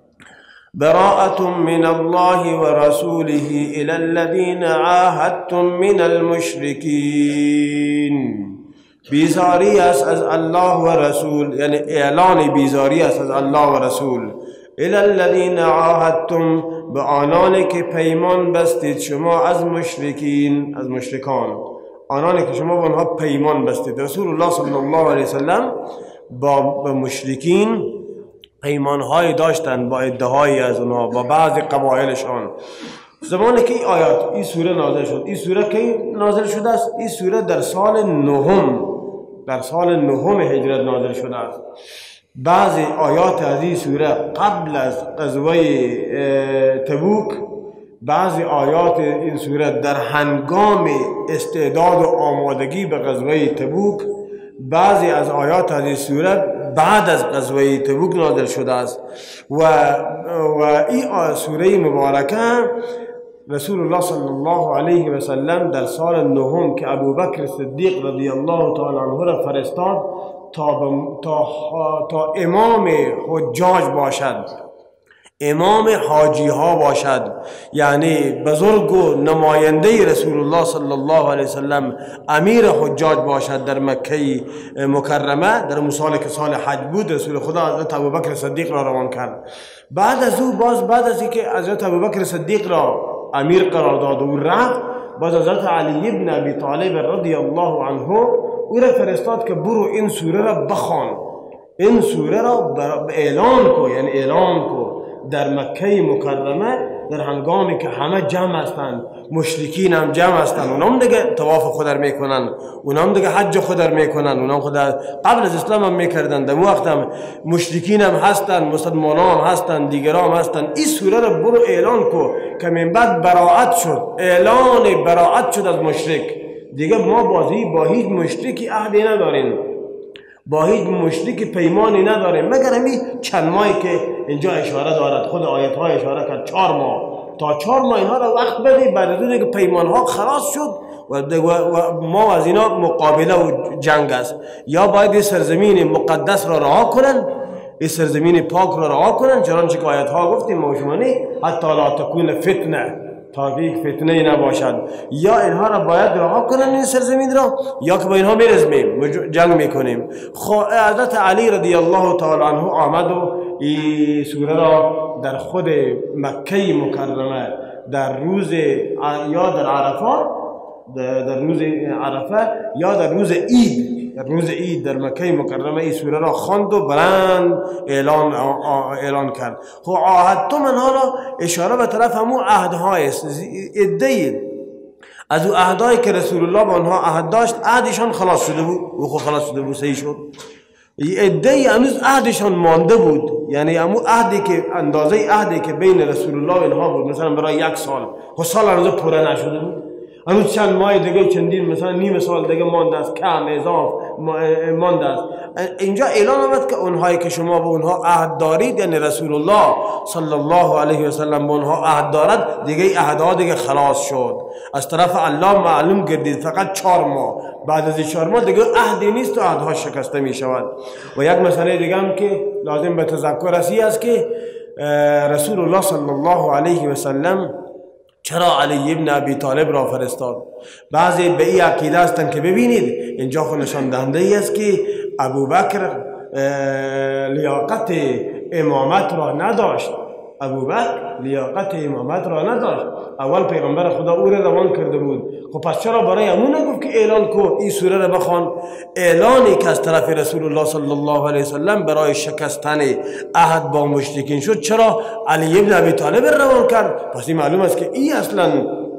براءة من الله ورسوله إلى الذين عاهدتم من المشركين. بیزاری است از الله و رسول، یعنی اعلان بیزاری است از الله و رسول. الی الذین عاهدتم، به آنانی که پیمان بستید شما از مشرکین، از مشرکان، آنانی که شما با آنها پیمان بستید. رسول الله صلی الله علیه وسلم با مشرکین پیمانهای داشتند، با ادعایی از اونها، با بعض قبایلشان. زمانی که این آیات این سوره نازل شد، این سوره که نازل شده است، این سوره در سال نهم در سال نهم هجرت نازل شده است. بعضی آیات از این سوره قبل از غزوه تبوک، بعضی آیات این سوره در هنگام استعداد و آمادگی به غزوه تبوک، بعضی از آیات از این سوره بعد از غزوه تبوک نازل شده است. و و این سوره مبارکه رسول الله صلی الله علیه و سلم در سال نهم که ابوبکر صدیق رضی الله تعالی عنه را فرستاد تا, تا, تا امام حجاج باشد، امام حاجی ها باشد، یعنی بزرگ و نماینده رسول الله صلی الله علیه وسلم، امیر حجاج باشد در مکه مکرمه. در اون سال که سال حج بود، رسول خدا حضرت ابوبکر صدیق را روان کرد. بعد از او باز بعد از اینکه حضرت ابوبکر صدیق را امیر قرار داد و رفت، باز حضرت علی ابن ابی طالب رضی الله عنه او را فرستاد که برو این سوره را بخوان، این سوره را اعلان کو، یعنی اعلان کو در مکه مکرمه، در هنگامی که همه جمع هستند، مشرکین هم جمع هستند، اونام دیگه طواف خود را میکنن، اونام دیگه حج خود را میکنن، اونام خود قبل از اسلام هم میکردن، در وقت هم مشرکین هم هستند، مسلمانان هم هستند، دیگران هم هستند. این سوره را برو اعلان کو که من بعد براءت شد، اعلان براءت شد از مشرک. دیگه ما بازی با هیچ مشرکی عهدی نداریم، با هیچ مشرکی پیمانی نداریم، مگر همین چند ماهی که اینجا اشاره دارد، خود آیت ها اشاره کرد چهار ماه، تا چهار ماه اینها را وقت بده، بعد از اون که پیمان ها خلاص شد و ما از اینا مقابله و جنگ است. یا باید سرزمین مقدس را رها کنن، این سرزمین پاک را رها کنن، چنانچه که آیت ها گفتیم موشمانی حتی لا تکون فتنه، تا که یک فتنه نباشد. یا اینها را باید رها کنن این سرزمین را، یا که با اینها میرزمیم جنگ میکنیم. حضرت علی رضی الله تعالی عنه آمد و این سوره را در خود مکه مکرمه در روز یا در عرفات، در روز عرفه یا در روز عید، در روز عید در مکه مکرمه این سوره را خواند و بلند اعلان اعلان کرد. خب عهدتم منها را اشاره به طرف همون عهدهای است، ادعی از او عهدهایی که رسول الله با آنها عهد داشت، عهدشان خلاص شده بود و خود خلاص شده بود، صحیح شد. ادعی هنوز عهدشان مانده بود، یعنی همون عهدی که اندازه عهدی که بین رسول الله و اینها بود، مثلا برای یک سال، خب سال هنوز پوره نشده بود، هنوز چند ماه دیگه، چندین مثلا نیم سال دیگه مانده است، کم اضاف مانده است. اینجا اعلان آمد که اونهایی که شما با اونها عهد دارید، یعنی رسول الله صلی الله علیه و سلم با اونها عهد دارد، دیگه عهدها دیگه خلاص شد، از طرف الله معلوم گردید، فقط چهار ماه، بعد از این چهار ماه دیگه عهدی نیست و عهدها شکسته می شود. و یک مسئله دیگه هم که لازم به تذکر رسی است که رسول الله صلی الله علیه و سلم چرا علی ابن ابی طالب را فرستاد؟ بعضی به این عقیده هستند که ببینید اینجا خود نشان دهنده ای است که ابوبکر لیاقت امامت را نداشت، ابوبکر لیاقت امامت را نداشت. اول پیغمبر خدا او را روان کرده بود. خب پس چرا برای همون نگفت که اعلان کو این سوره را بخوان؟ اعلانی که از طرف رسول الله صلی الله علیه وسلم برای شکستن عهد با مشرکین شد، چرا علی ابن ابی طالب روان کرد؟ پس این معلوم است که این اصلا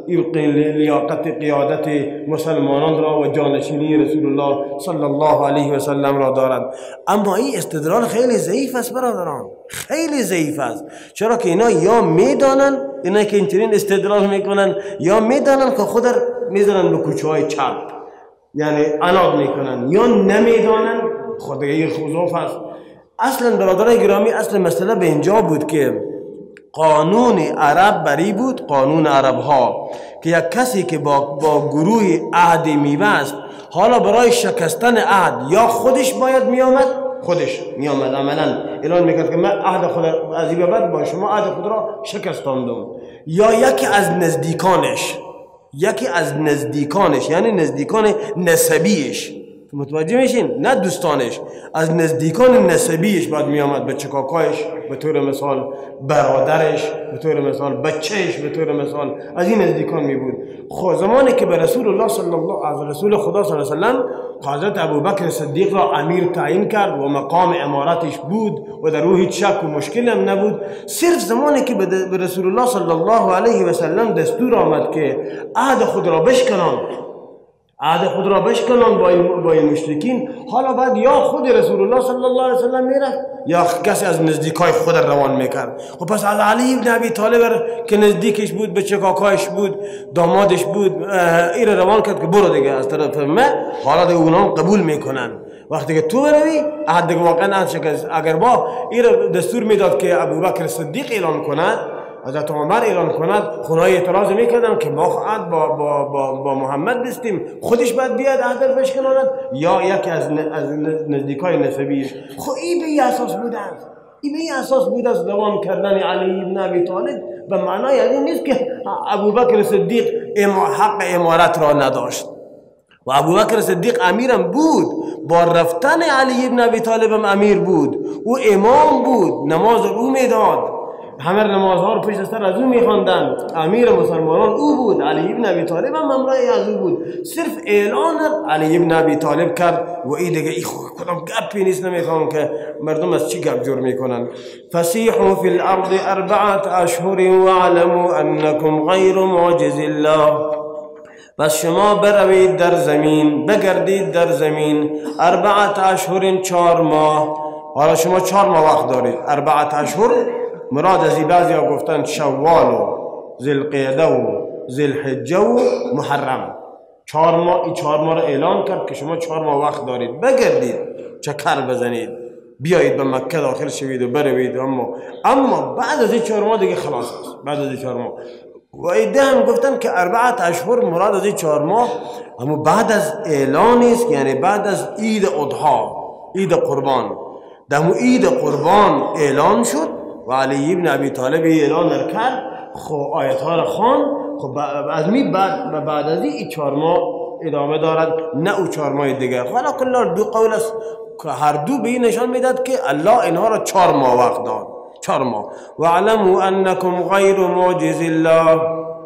لیاقت قیادت مسلمانان را و جانشینی رسول الله صلی الله علیه و سلم را دارد. اما این استدلال خیلی ضعیف است برادران، خیلی ضعیف است. چرا که اینا یا میدانن، اینا که اینطورین استدلال میکنن، یا میدانن که خود را میزنن به کوچه های چپ، یعنی عناد میکنن، یا نمیدانن. خود این خضوف است. اصلا برادران گرامی، اصل مسئله به اینجا بود که قانون عرب بری بود، قانون عرب ها، که یک کسی که با, با گروه عهد میبست، حالا برای شکستن عهد یا خودش باید میامد، خودش میامد عملا اعلان میکرد که من عهد خود از این بعد با شما عهد خود را شکستاندم، یا یکی از نزدیکانش، یکی از نزدیکانش یعنی نزدیکان نسبیش، متوجه میشین؟ نه دوستانش، از نزدیکان نسبیش بعد میامد، به چکاکایش به طور مثال، برادرش به طور مثال، بچهش به طور مثال، از این نزدیکان می بود. خب زمانی که به رسول الله صلی الله از رسول خدا صلی الله علیه و سلم حضرت ابوبکر صدیق را امیر تعیین کرد و مقام امارتش بود و در او هیچ شک و مشکل هم نبود، صرف زمانی که به رسول الله صلی الله علیه و سلم دستور آمد که عهد خود را بشکنند، عهد خود را بشکنن با این مشرکین، حالا بعد یا خود رسول الله صلی الله علیه وسلم میرفت یا کسی از نزدیکای خود روان میکرد. خب پس از علی ابن ابی طالب که نزدیکش بود، به چکاکایش بود، دامادش بود، این روان کرد که برو دیگه از طرف ما، حالا دیگه اونام قبول میکنن. وقتی که تو بروی عهد دیگه واقعا عهد شکست. اگر با این دستور میداد که ابوبکر صدیق اعلان کند، حضرت عمر اعلان کند، خونای اعتراض میکردن که ما عهد با, با, با, با محمد بستیم، خودش باید بیاد عهد بشکناند یا یکی از, از نزدیکای نسبیش. خب این به این اساس بود است، این به این اساس بود است دوام کردن علی ابن ابی طالب. به معنای این نیست که ابوبکر صدیق حق امارت را نداشت و ابوبکر صدیق امیرم بود، با رفتن علی ابن ابی طالب هم امیر بود، او امام بود، نماز او میداد، همه نمازها رو پشت سر از او میخواندن، امیر مسلمانان او بود، علی ابن ابی طالب هم همراه از او بود. صرف اعلان علی ابن ابی طالب کرد و این دیگه ای کدام گپی نیست، نمیفهمم که مردم از چی گپ جور میکنن. فسیحوا فی الارض اربعه اشهر واعلموا انکم غیر معجز الله. پس شما بروید در زمین، بگردید در زمین، اربعه اشهر چهار ماه. حالا شما چهار ماه وقت دارید. اربعه اشهر مراد از این بعضی ها گفتن شوال و ذوالقعده و ذوالحجه و محرم. چهار ماه، این چهار ماه را اعلان کرد که شما چهار ماه وقت دارید، بگردید، چکر بزنید، بیایید به مکه داخل شوید و بروید. اما اما بعد از این چهار ماه دیگه خلاص است. بعد از این چهار ماه و ایده هم گفتن که اربعه اشهر مراد از این چهار ماه اما بعد از اعلانی است، یعنی بعد از عید اضحی، عید قربان. دمو عید قربان اعلان شد و علی ابن ابی طالب اعلان کرد، خب آیت ها را خوان. خب از می بعد بعد از این چهار ماه ادامه دارد، نه او چهار ماه دیگر. حالا کلا دو قول است که هر دو به این نشان میداد که الله اینها را چهار ماه وقت داد، چهار ماه. و علموا انکم غیر معجز الله،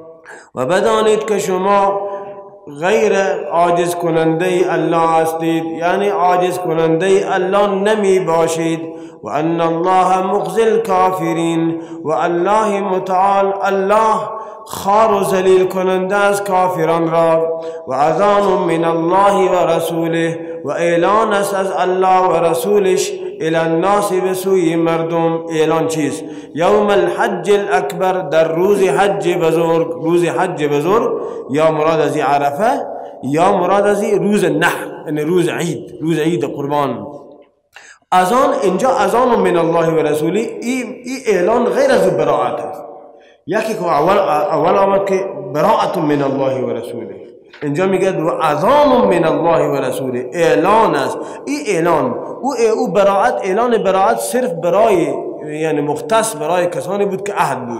و بدانید که شما غیر عاجز کننده الله هستید، یعنی عاجز کننده الله نمی باشید. و ان الله مخزی الکافرین، و الله متعال الله خار و ذلیل کننده از کافران را. و اذان من الله و رسوله، و اعلان است از الله و رسولش الى الناس بسوی مردم. اعلان چیست؟ یوم الحج الاکبر، در روز حج بزرگ. روز حج بزرگ یا مراد از عرفه یا مراد از روز نحر، یعنی روز عید، روز عید قربان. اذان اینجا اذان من الله و رسوله، این اعلان غیر از براءت است. یکی که اول اول آمد که براءت من الله و رسوله، اینجا میگه و اذان من الله و رسوله، اعلان است. این اعلان او او براءت، اعلان براءت صرف برای، یعنی مختص برای کسانی بود که عهد بود،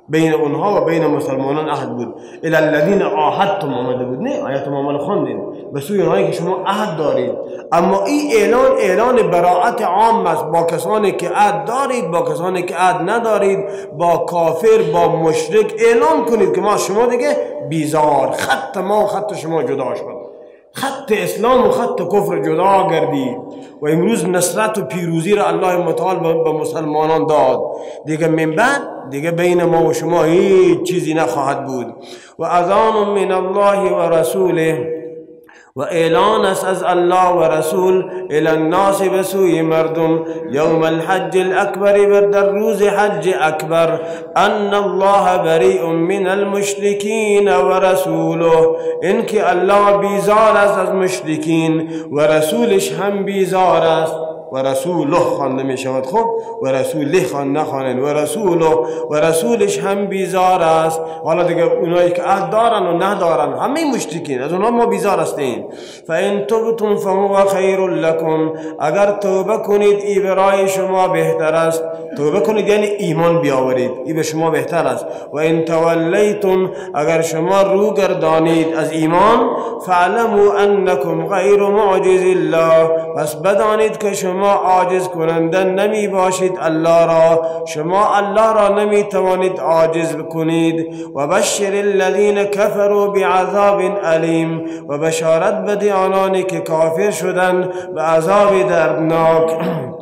بین اونها و بین مسلمانان عهد بود. الی الذین عاهدتم آمده بود، نه آیات ما خواندین، به سوی اونهایی که شما عهد دارید. اما این اعلان اعلان براءت عام است، با کسانی که عهد دارید، با کسانی که عهد ندارید، با کافر، با مشرک اعلان کنید که ما شما دیگه بیزار، خط ما و خط شما جدا شد، خط اسلام و خط کفر جدا گردید و امروز نصرت و پیروزی را الله متعال به مسلمانان داد. دیگه من بعد دیگه بین ما و شما هیچ چیزی نخواهد بود. و اذان من الله و رسوله، و اعلان است از الله و رسول الی الناس، به سوی مردم، یوم الحج الاکبر، در روز حج اکبر، ان الله بریء من المشرکین و رسوله، اینکه الله بیزار است از مشرکین و رسولش هم بیزار است. و رسوله خوانده می شود، خب و رسوله خوان نخوانند، و رسوله و رسولش هم بیزار است. حالا دیگه اونایی که عهد دارن و ندارن همه مشرکین، از اونها ما بیزار هستیم. فان تبتم فهو خیر لکم، اگر توبه کنید ای برای شما بهتر است. توبه کنید یعنی ایمان بیاورید، ای به شما بهتر است. و ان تولیتم، اگر شما رو گردانید از ایمان، فاعلموا انکم غیر معجز الله، پس بدانید که شما عاجز کننده نمی باشید الله را، شما الله را نمی توانید عاجز کنید. و بشر الذین کفروا بعذاب علیم، و بشارت بده آنانی که کافر شدند به عذاب دردناک.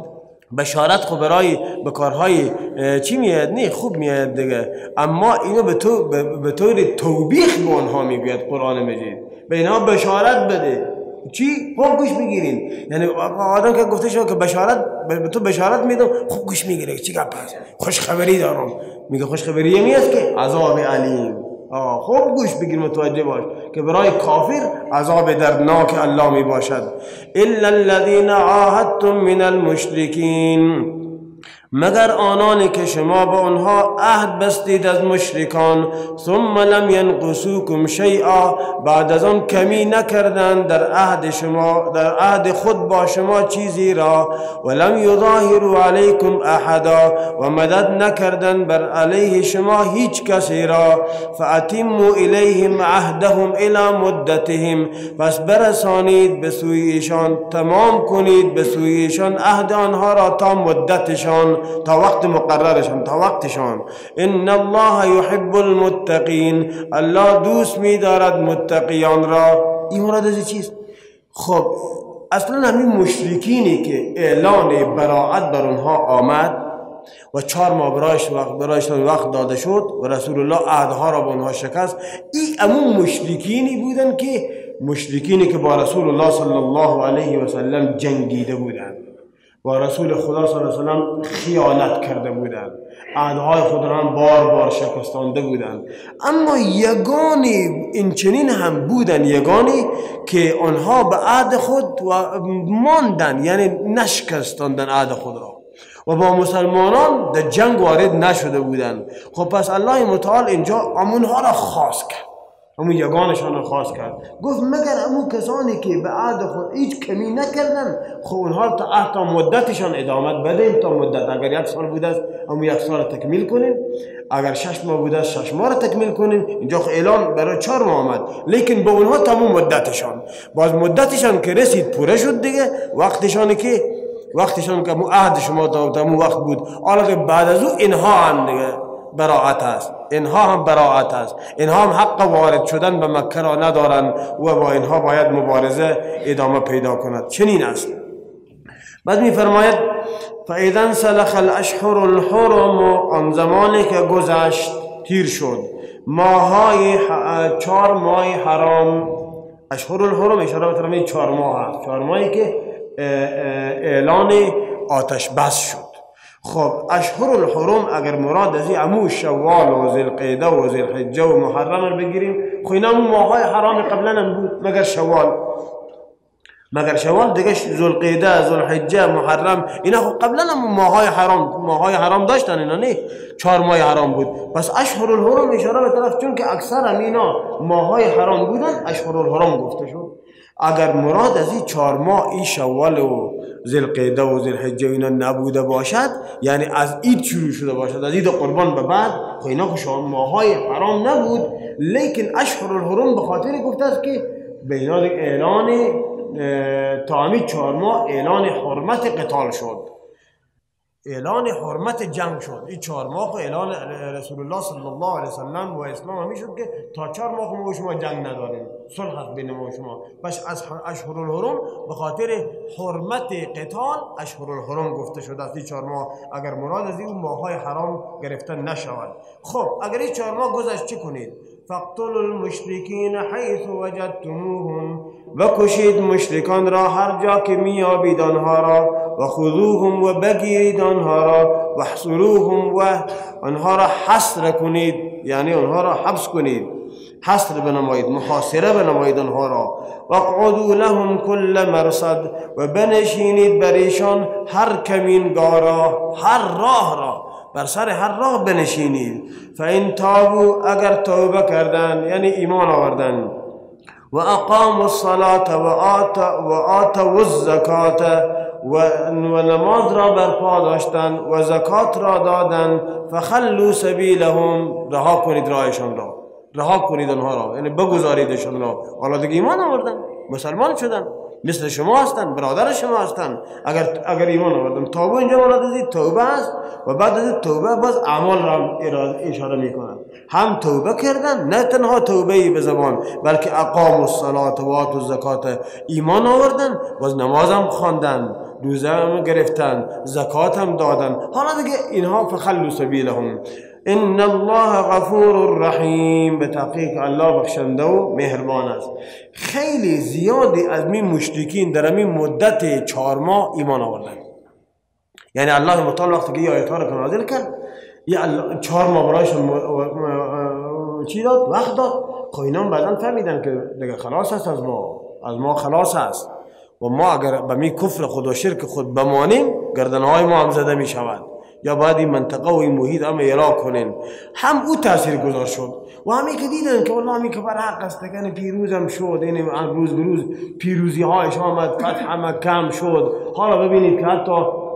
بشارت خب برای به کارهای چی میاد؟ نه خوب میاد دیگه، اما اینو به تو به طور توبیخ به آنها میگوید قرآن مجید، به اینها بشارت بده. چی؟ خوب گوش بگیرین. یعنی آدم که گفته شد که بشارت به تو بشارت میدم، خوب گوش میگیره. چی گپ است؟ خوش خبری دارم. میگه خوش خبری یمی است که عذاب علیم. آه خوب گوش بگیر، متوجه باش که برای کافر عذاب دردناک الله می باشد. الا الذين عاهدتم من المشرکین، مگر آنانی که شما با آنها عهد بستید از مشرکان، ثم لم ينقصوكم شیئا، بعد از آن کمی نکردند در عهد شما، در عهد خود با شما چیزی را، ولم یظاهروا علیکم احدا، و مدد نکردند بر علیه شما هیچ کسی را، فاتموا الیهم عهدهم الی مدتهم، پس برسانید به سوی ایشان، تمام کنید به سوی ایشان عهد آنها را تا مدتشان، تا وقت مقررشان، تا وقتشان. ان الله يحب المتقین، الله دوست می دارد متقیان را. این مراد از چیست؟ خب اصلا همین مشرکینی که اعلان براءت بر اونها آمد و چهار ماه برایش وقت برایشان وقت داده شد و رسول الله عهدها را به اونها شکست، این همون مشرکینی بودن که مشرکینی که با رسول الله صلی الله علیه و سلم جنگیده بودند، با رسول خدا صلی الله علیه و سلم خیانت کرده بودند، عهدهای خود را هم بار بار شکستانده بودند. اما یگانی این چنین هم بودند، یگانی که آنها به عهد خود و ماندن، یعنی نشکستاندن عهد خود را و با مسلمانان در جنگ وارد نشده بودند. خب پس الله متعال اینجا امونها را خاص کرد، همون یگانشان را خاص کرد، گفت مگر همون کسانی که به عهد خود هیچ کمی نکردن، خب اونها تا عهد تا مدتشان ادامت بدهیم، تا مدت اگر یک سال بوده است همون یک سال تکمیل کنیم، اگر شش ماه بوده است شش ماه را تکمیل کنیم. اینجا اعلان برای چهار ماه آمد، لیکن با اونها تمام مدتشان، باز مدتشان که رسید پوره شد دیگه، وقتشان که وقتشان که عهد شما تا تمام وقت بود، حالا بعد از او اینها هم دیگه براعت است، اینها هم براعت است، اینها هم حق وارد شدن به مکه را ندارند و با اینها باید مبارزه ادامه پیدا کند. چنین است. بعد می فرماید فاذا انسلخ الاشهر الحرم، آن زمانی که گذشت تیر شد ماهای چهار ماه حرام. اشهر الحرم اشاره به طرف چهار ماه است، چهار ماهی که اعلان آتش بس شد. خب اشهر الحرم اگر مراد از عمو شوال و ذوالقعده و ذوالحجه و محرم رو بگیریم، خب اینا ماهای حرام قبلا هم بود مگر شوال، مگر شوال دیگه ذوالقعده ذوالحجه محرم اینا خب قبلا هم ماهای حرام ماهای حرام داشتن، اینا نه چهار ماه حرام بود. پس اشهر الحرم اشاره به طرف، چون که اکثر اینا ماهای حرام بودن اشهر الحرم گفته شد. اگر مراد از این چهار ماه این شوال و ذوالقعده و ذوالحجه و اینا نبوده باشد، یعنی از عید شروع شده باشد، از عید قربان به بعد، خب اینا که ماهای حرام نبود، لیکن اشهر الحرم به خاطر گفته است که به اینا اعلان تامی چهار ماه اعلان حرمت قتال شد، اعلان حرمت جنگ شد. این چهار ماه اعلان رسول الله صلی الله علیه وسلم و اسلام همی شد که تا چهار ماه ما شما جنگ نداریم، صلح است بین ما و شما. پس از اشهر الحرم به خاطر حرمت قتال اشهر الحرم گفته شده است این چهار ماه، اگر مراد از این ماهای حرام گرفته نشود. خب اگر این چهار ماه گذشت چه کنید؟ فاقتلوا المشرکین حیث وجدتموهم، بکشید مشرکان را هر جا که میابید آنها را، و خذوهم و بگیرید آنها را، و احصروهم و آنها را حصر کنید، یعنی آنها را حبس کنید، حصر بنمایید، محاصره بنمایید آنها را. و اقعدوا لهم کل مرصد، و بنشینید بر ایشان هر کمینگاه، هر راه را، بر سر هر راه بنشینید. فان تابوا، اگر توبه کردن یعنی ایمان آوردن، و اقاموا الصلاة و آتوا و آتوا الزکات، و نماز را برپا داشتن و زکات را دادن، فخلوا سبیلهم، رها کنید راهشان را، رها کنید آنها را، یعنی بگذاریدشان را. حالا دیگه ایمان آوردن، مسلمان شدن، مثل شما هستن، برادر شما هستن. اگر اگر ایمان آوردن، توبه اینجا مراد از توبه است، و بعد از توبه باز اعمال را اشاره میکنن. هم توبه کردن، نه تنها توبه به زبان، بلکه اقاموا الصلاة و آتوا الزکات، ایمان آوردن، باز نماز هم خواندن، روزه هم گرفتن، زکات هم دادن. حالا دیگه اینها فخلوا سبیلهم. ان الله غفور رحیم، به تحقیق الله بخشنده و مهربان است. خیلی زیادی از می مشرکین در این مدت چهار ماه ایمان آوردن. یعنی الله متعال وقتی که این آیت ها رو نازل کرد، یا چهار ماه برایشون چی داد؟ وقت داد. خب اینا بعداً فهمیدن که دیگه خلاص است، از ما از ما خلاص است، و ما اگر به می کفر خود و شرک خود بمانیم، گردنهای ما هم زده می شود، یا باید این منطقه و این محیط هم ایرا کنین. هم او تاثیر گذار شد، و همین که دیدن که والله همین که بر حق است، که پیروز هم شد، یعنی روز به روز پیروزی هایش آمد، فتح مکه هم شد. حالا ببینید که حتی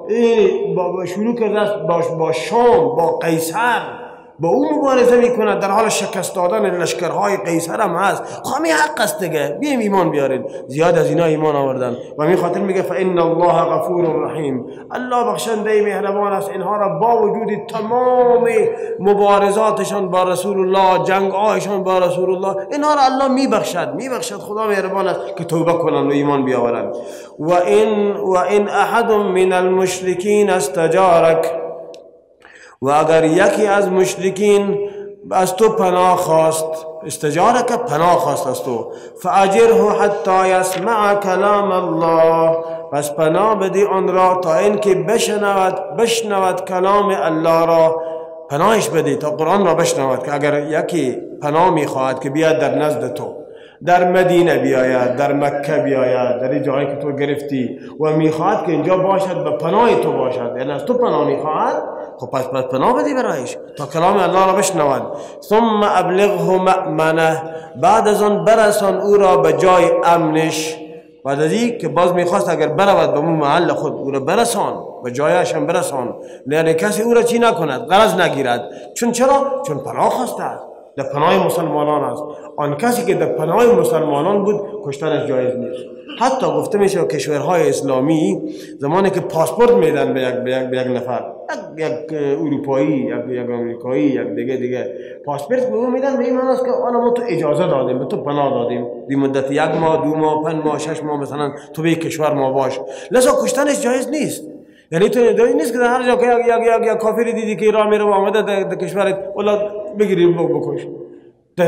با شروع کرده است با, با شام، با قیصر، با او مبارزه میکنه، در حال شکست دادن لشکرهای قیصر هم هست. خواهی حق است دیگه، بیایم ایمان بیارید. زیاد از اینا ایمان آوردن، و می خاطر میگه فان الله غفور رحیم، الله بخشنده مهربان است. اینها را با وجود تمام مبارزاتشان با رسول الله، جنگ هایشان با رسول الله، اینها را الله میبخشد، میبخشد. خدا مهربان است که توبه کنند و ایمان بیاورند. و ان و ان احد من المشرکین استجارک، و اگر یکی از مشرکین از تو پناه خواست، استجاره که پناه خواست از تو، فاجره حتی یسمع کلام الله، پس پناه بدی آن را تا اینکه بشنود بشنود کلام الله را، پناهش بدی تا قرآن را بشنود. که اگر یکی پناه میخواهد که بیاد در نزد تو، در مدینه بیاید، در مکه بیاید، در این جایی که تو گرفتی، و میخواهد که اینجا باشد، به پناه تو باشد، یعنی از تو پناه میخواهد، خب پس پس پناه بدی برایش تا کلام الله را بشنود. ثم ابلغه مأمنه، بعد از آن برسان او را به جای امنش. بعد از این که باز میخواست اگر برود به اون محل خود، او را برسان، به جایش هم برسان، یعنی کسی او را چی نکند، غرض نگیرد. چون چرا؟ چون پناه خواسته است، در پناه مسلمانان است. آن کسی که در پناه مسلمانان بود کشتنش جایز نیست. حتی گفته میشه کشورهای اسلامی زمانی که پاسپورت میدن به یک به یک, به یک نفر، یک, یک اروپایی، یک, یک آمریکایی، یک دیگه دیگه پاسپورت به او میدن، به این معنی است که آن ما تو اجازه دادیم، به تو پناه دادیم، دی مدت یک ماه، دو ماه، پنج ماه، شش ماه مثلا تو به کشور ما باش. لذا کشتنش جایز نیست. یعنی تو نداری نیست که در هر جا که یک یک یک کافری دیدی که راه میره و آمده در کشورت، والا بگیری بکش. در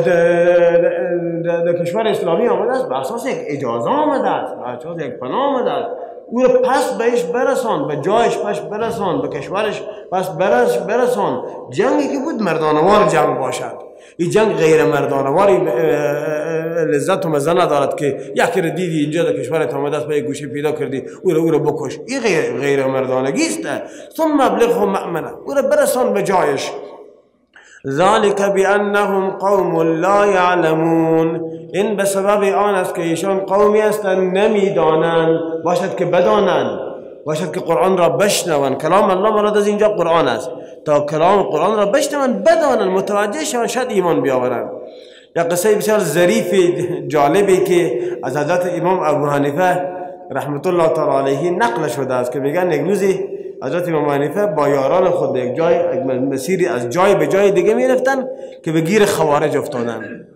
در کشور اسلامی آمده است، به اساس یک اجازه آمده است، به اساس یک پناه آمده است. او را پس بهش برسان، به جایش پس برسان، به کشورش پس برس برسان. جنگی که بود مردانوار جنگ باشد. این جنگ غیر مردانواری لذت و مزه ندارد که یکی را دیدی اینجا در کشورت آمده است، به یک گوشه پیدا کردی او را او را بکش. این غیر غیر مردانگی است. ثم ابلغه مأمنه، او را برسان به جایش. ذلك بانهم قوم لا یعلمون، این به سبب آن است که ایشان قومی هستند نمیدانند، باشد که بدانند، باشد که قرآن را بشنوند. کلام الله مراد از اینجا قرآن است، تا کلام قرآن را بشنوند، بدانند، متوجه شوند، شاید ایمان بیاورند. یا قصه بسیار ظریف جالبی که از حضرت امام ابو حنیفه رحمت الله تعالی علیه نقل شده است که میگن یک روزی حضرت امام حنیفه با یاران خود یک جای مسیری از جای به جای دیگه میرفتن که به گیر خوارج افتادن.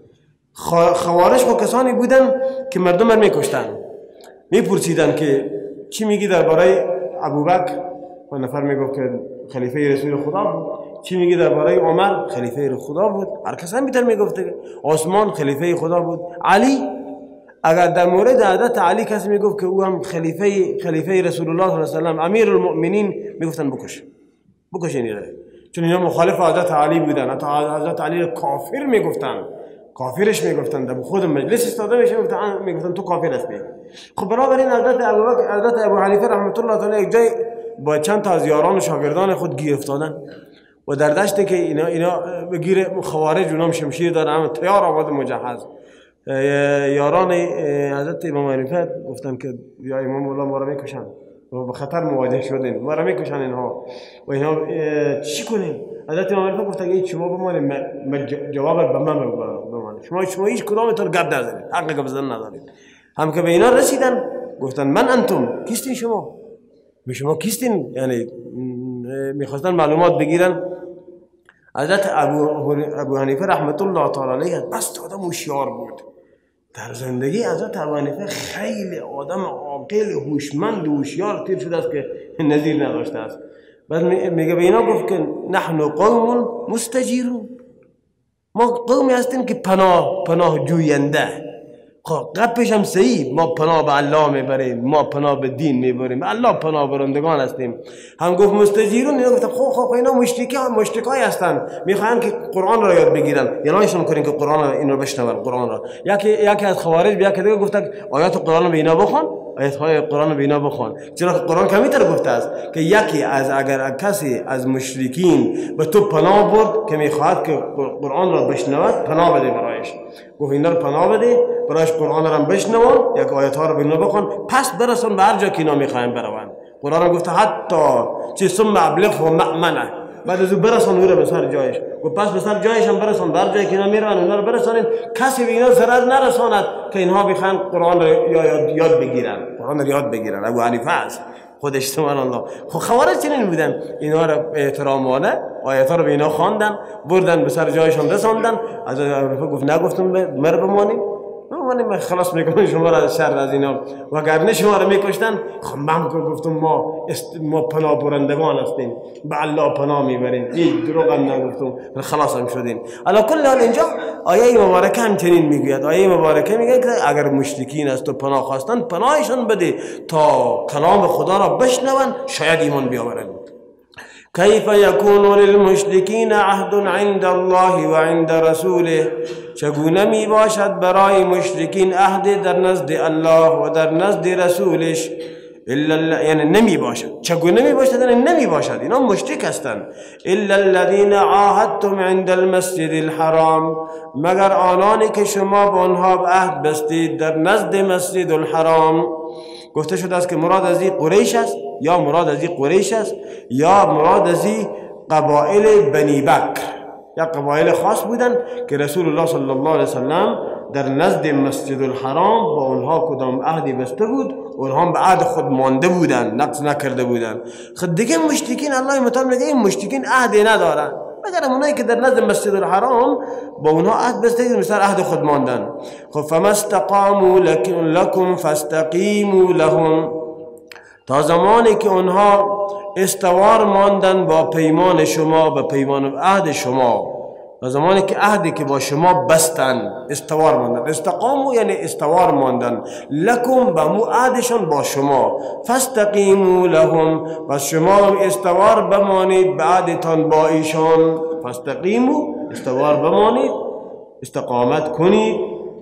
خوارج خود کسانی بودن که مردم را میکشتن. میپرسیدن که چی میگی درباره ابوبکر؟ و نفر میگفت که خلیفه رسول خدا بود. چی میگی درباره عمر؟ خلیفه خدا بود. هر کس هم بیتر میگفت. عثمان خلیفه خدا بود. علی، اگر در مورد حضرت علی کسی میگفت که او هم خلیفه خلیفه رسول الله صلی الله علیه و سلم، امیر المؤمنین، میگفتن بکش بکش این را، چون اینا مخالف حضرت علی بودن. حتی حضرت علی کافر میگفتن، کافرش میگفتن، در خود مجلس استاده میشه میگفتن میگفتن تو کافر هستی. خب بنابراین حضرت ابوبکر حضرت ابو حنیفه رحمت الله تعالی یک جای با چند تا از یاران و شاگردان خود گیر افتادن و در دشتی که اینا اینا بگیر خوارج، اونام شمشیر دارن، هم تیار آماده مجهز. یاران حضرت امام حنیفه گفتن که یا امام الله ما را میکشن و به خطر مواجه شدین، ما را میکشن اینها و اینها چی کنیم؟ حضرت امام حنیفه گفتن که شما بمانید، جواب به من بمانید، شما شما هیچ کدامتون گپ نزنید، حق گپ زدن ندارید. هم که به اینا رسیدن گفتن من انتم، کیستین شما؟ به شما کیستین؟ یعنی میخواستن معلومات بگیرن. حضرت ابو ابو حنیفه رحمت الله تعالی علیه بس آدم هوشیار بود. در زندگی حضرت ابو حنیفه خیلی آدم عاقل، هوشمند و هوشیار تیر شده است که نظیر نداشته است. بعد میگه به اینا گفت که نحن قوم مستجیرون، ما قومی هستیم که پناه پناه جوینده. خب قبلش هم صحیح، ما پناه به الله میبریم، ما پناه به دین میبریم، الله پناه برندگان هستیم. هم گفت مستجیرون، اینا گفتن خب خب اینا مشرکان مشرکای هستن، میخوان که قرآن را یاد بگیرن، یا نایشون کنین که قرآن را اینو بشنون. قرآن را یکی یکی از خوارج بیا که دیگه گفت آیات قرآن رو به اینا بخوان، آیات های قرآن رو به اینا بخوان، چرا که قرآن کمی تر گفته است که یکی از اگر کسی از مشرکین به تو پناه برد که میخواهد که قرآن را بشنود، پناه بده برایش. گفت اینا رو پناه بده برایش، قرآن را بشنوان، یک آیات ها رو به اینا بخوان، پس برسون به هر جا که اینا میخواین بروند. قرآن را گفت حتی چه ثم ابلغه مأمنه، بعد از او برسون او را به سر جایش. و پس به سر جایش هم برسون، به هر جایی که اینا میروند اونا رو برسونین، کسی به اینا ضرر نرساند که اینها بخوان قرآن را یاد, یاد بگیرن، قرآن را یاد بگیرن. ابو حنیفه است خودش سبحان الله. خب خوارج چنین بودن، اینا را احترامانه آیات ها رو به اینا خواندن، بردن به سر جایشان رساندن. از ابو گفت نگفتم مر بمانیم، من خلاص میکنم شما را شر از اینا، وگرنه شما را میکشتن. خب من گفتم ما است ما پناه برندگان هستیم، به الله پناه میبریم، هیچ دروغ هم نگفتم، خلاص هم شدیم. علی کل حال اینجا آیه مبارکه همچنین میگوید، آیه مبارکه میگه که اگر مشرکین از تو پناه خواستن، پناهشان بده تا کلام خدا را بشنون، شاید ایمان بیاورند. کیف یکون للمشرکین عهد عند الله و عند رسوله، چگونه می باشد برای مشرکین عهد در نزد الله و در نزد رسولش؟ الا یعنی نمی باشد، چگونه می باشد؟ یعنی نمی باشد، اینا مشرک هستند. الا الذين عاهدتم عند المسجد الحرام، مگر آنانی که شما با آنها عهد بستید در نزد مسجد الحرام. گفته شده است که مراد از این قریش است، یا مراد از این قریش است، یا مراد از این قبایل بنی بکر، یا قبایل خاص بودن که رسول الله صلی الله علیه وسلم در نزد مسجد الحرام با اونها کدام عهدی بسته بود، اونها به عهد خود مانده بودن، نقض نکرده بودن. خود دیگه مشرکین الله متعال میگه این مشرکین عهدی ندارن، مگر اونایی که در نزد مسجد الحرام با اونها عهد بسته مثل عهد خود ماندن. خب فما استقاموا لكم فاستقیموا لهم، تا زمانی که اونها استوار ماندن با پیمان شما، با پیمان عهد شما، تا زمانی که عهدی که با شما بستن استوار ماندن، استقاموا یعنی استوار ماندن، لکم با مو عهدشان با شما، فاستقیموا لهم، پس شما استوار بمانید به عهدتان با ایشان. فاستقیموا استوار بمانید، استقامت کنید،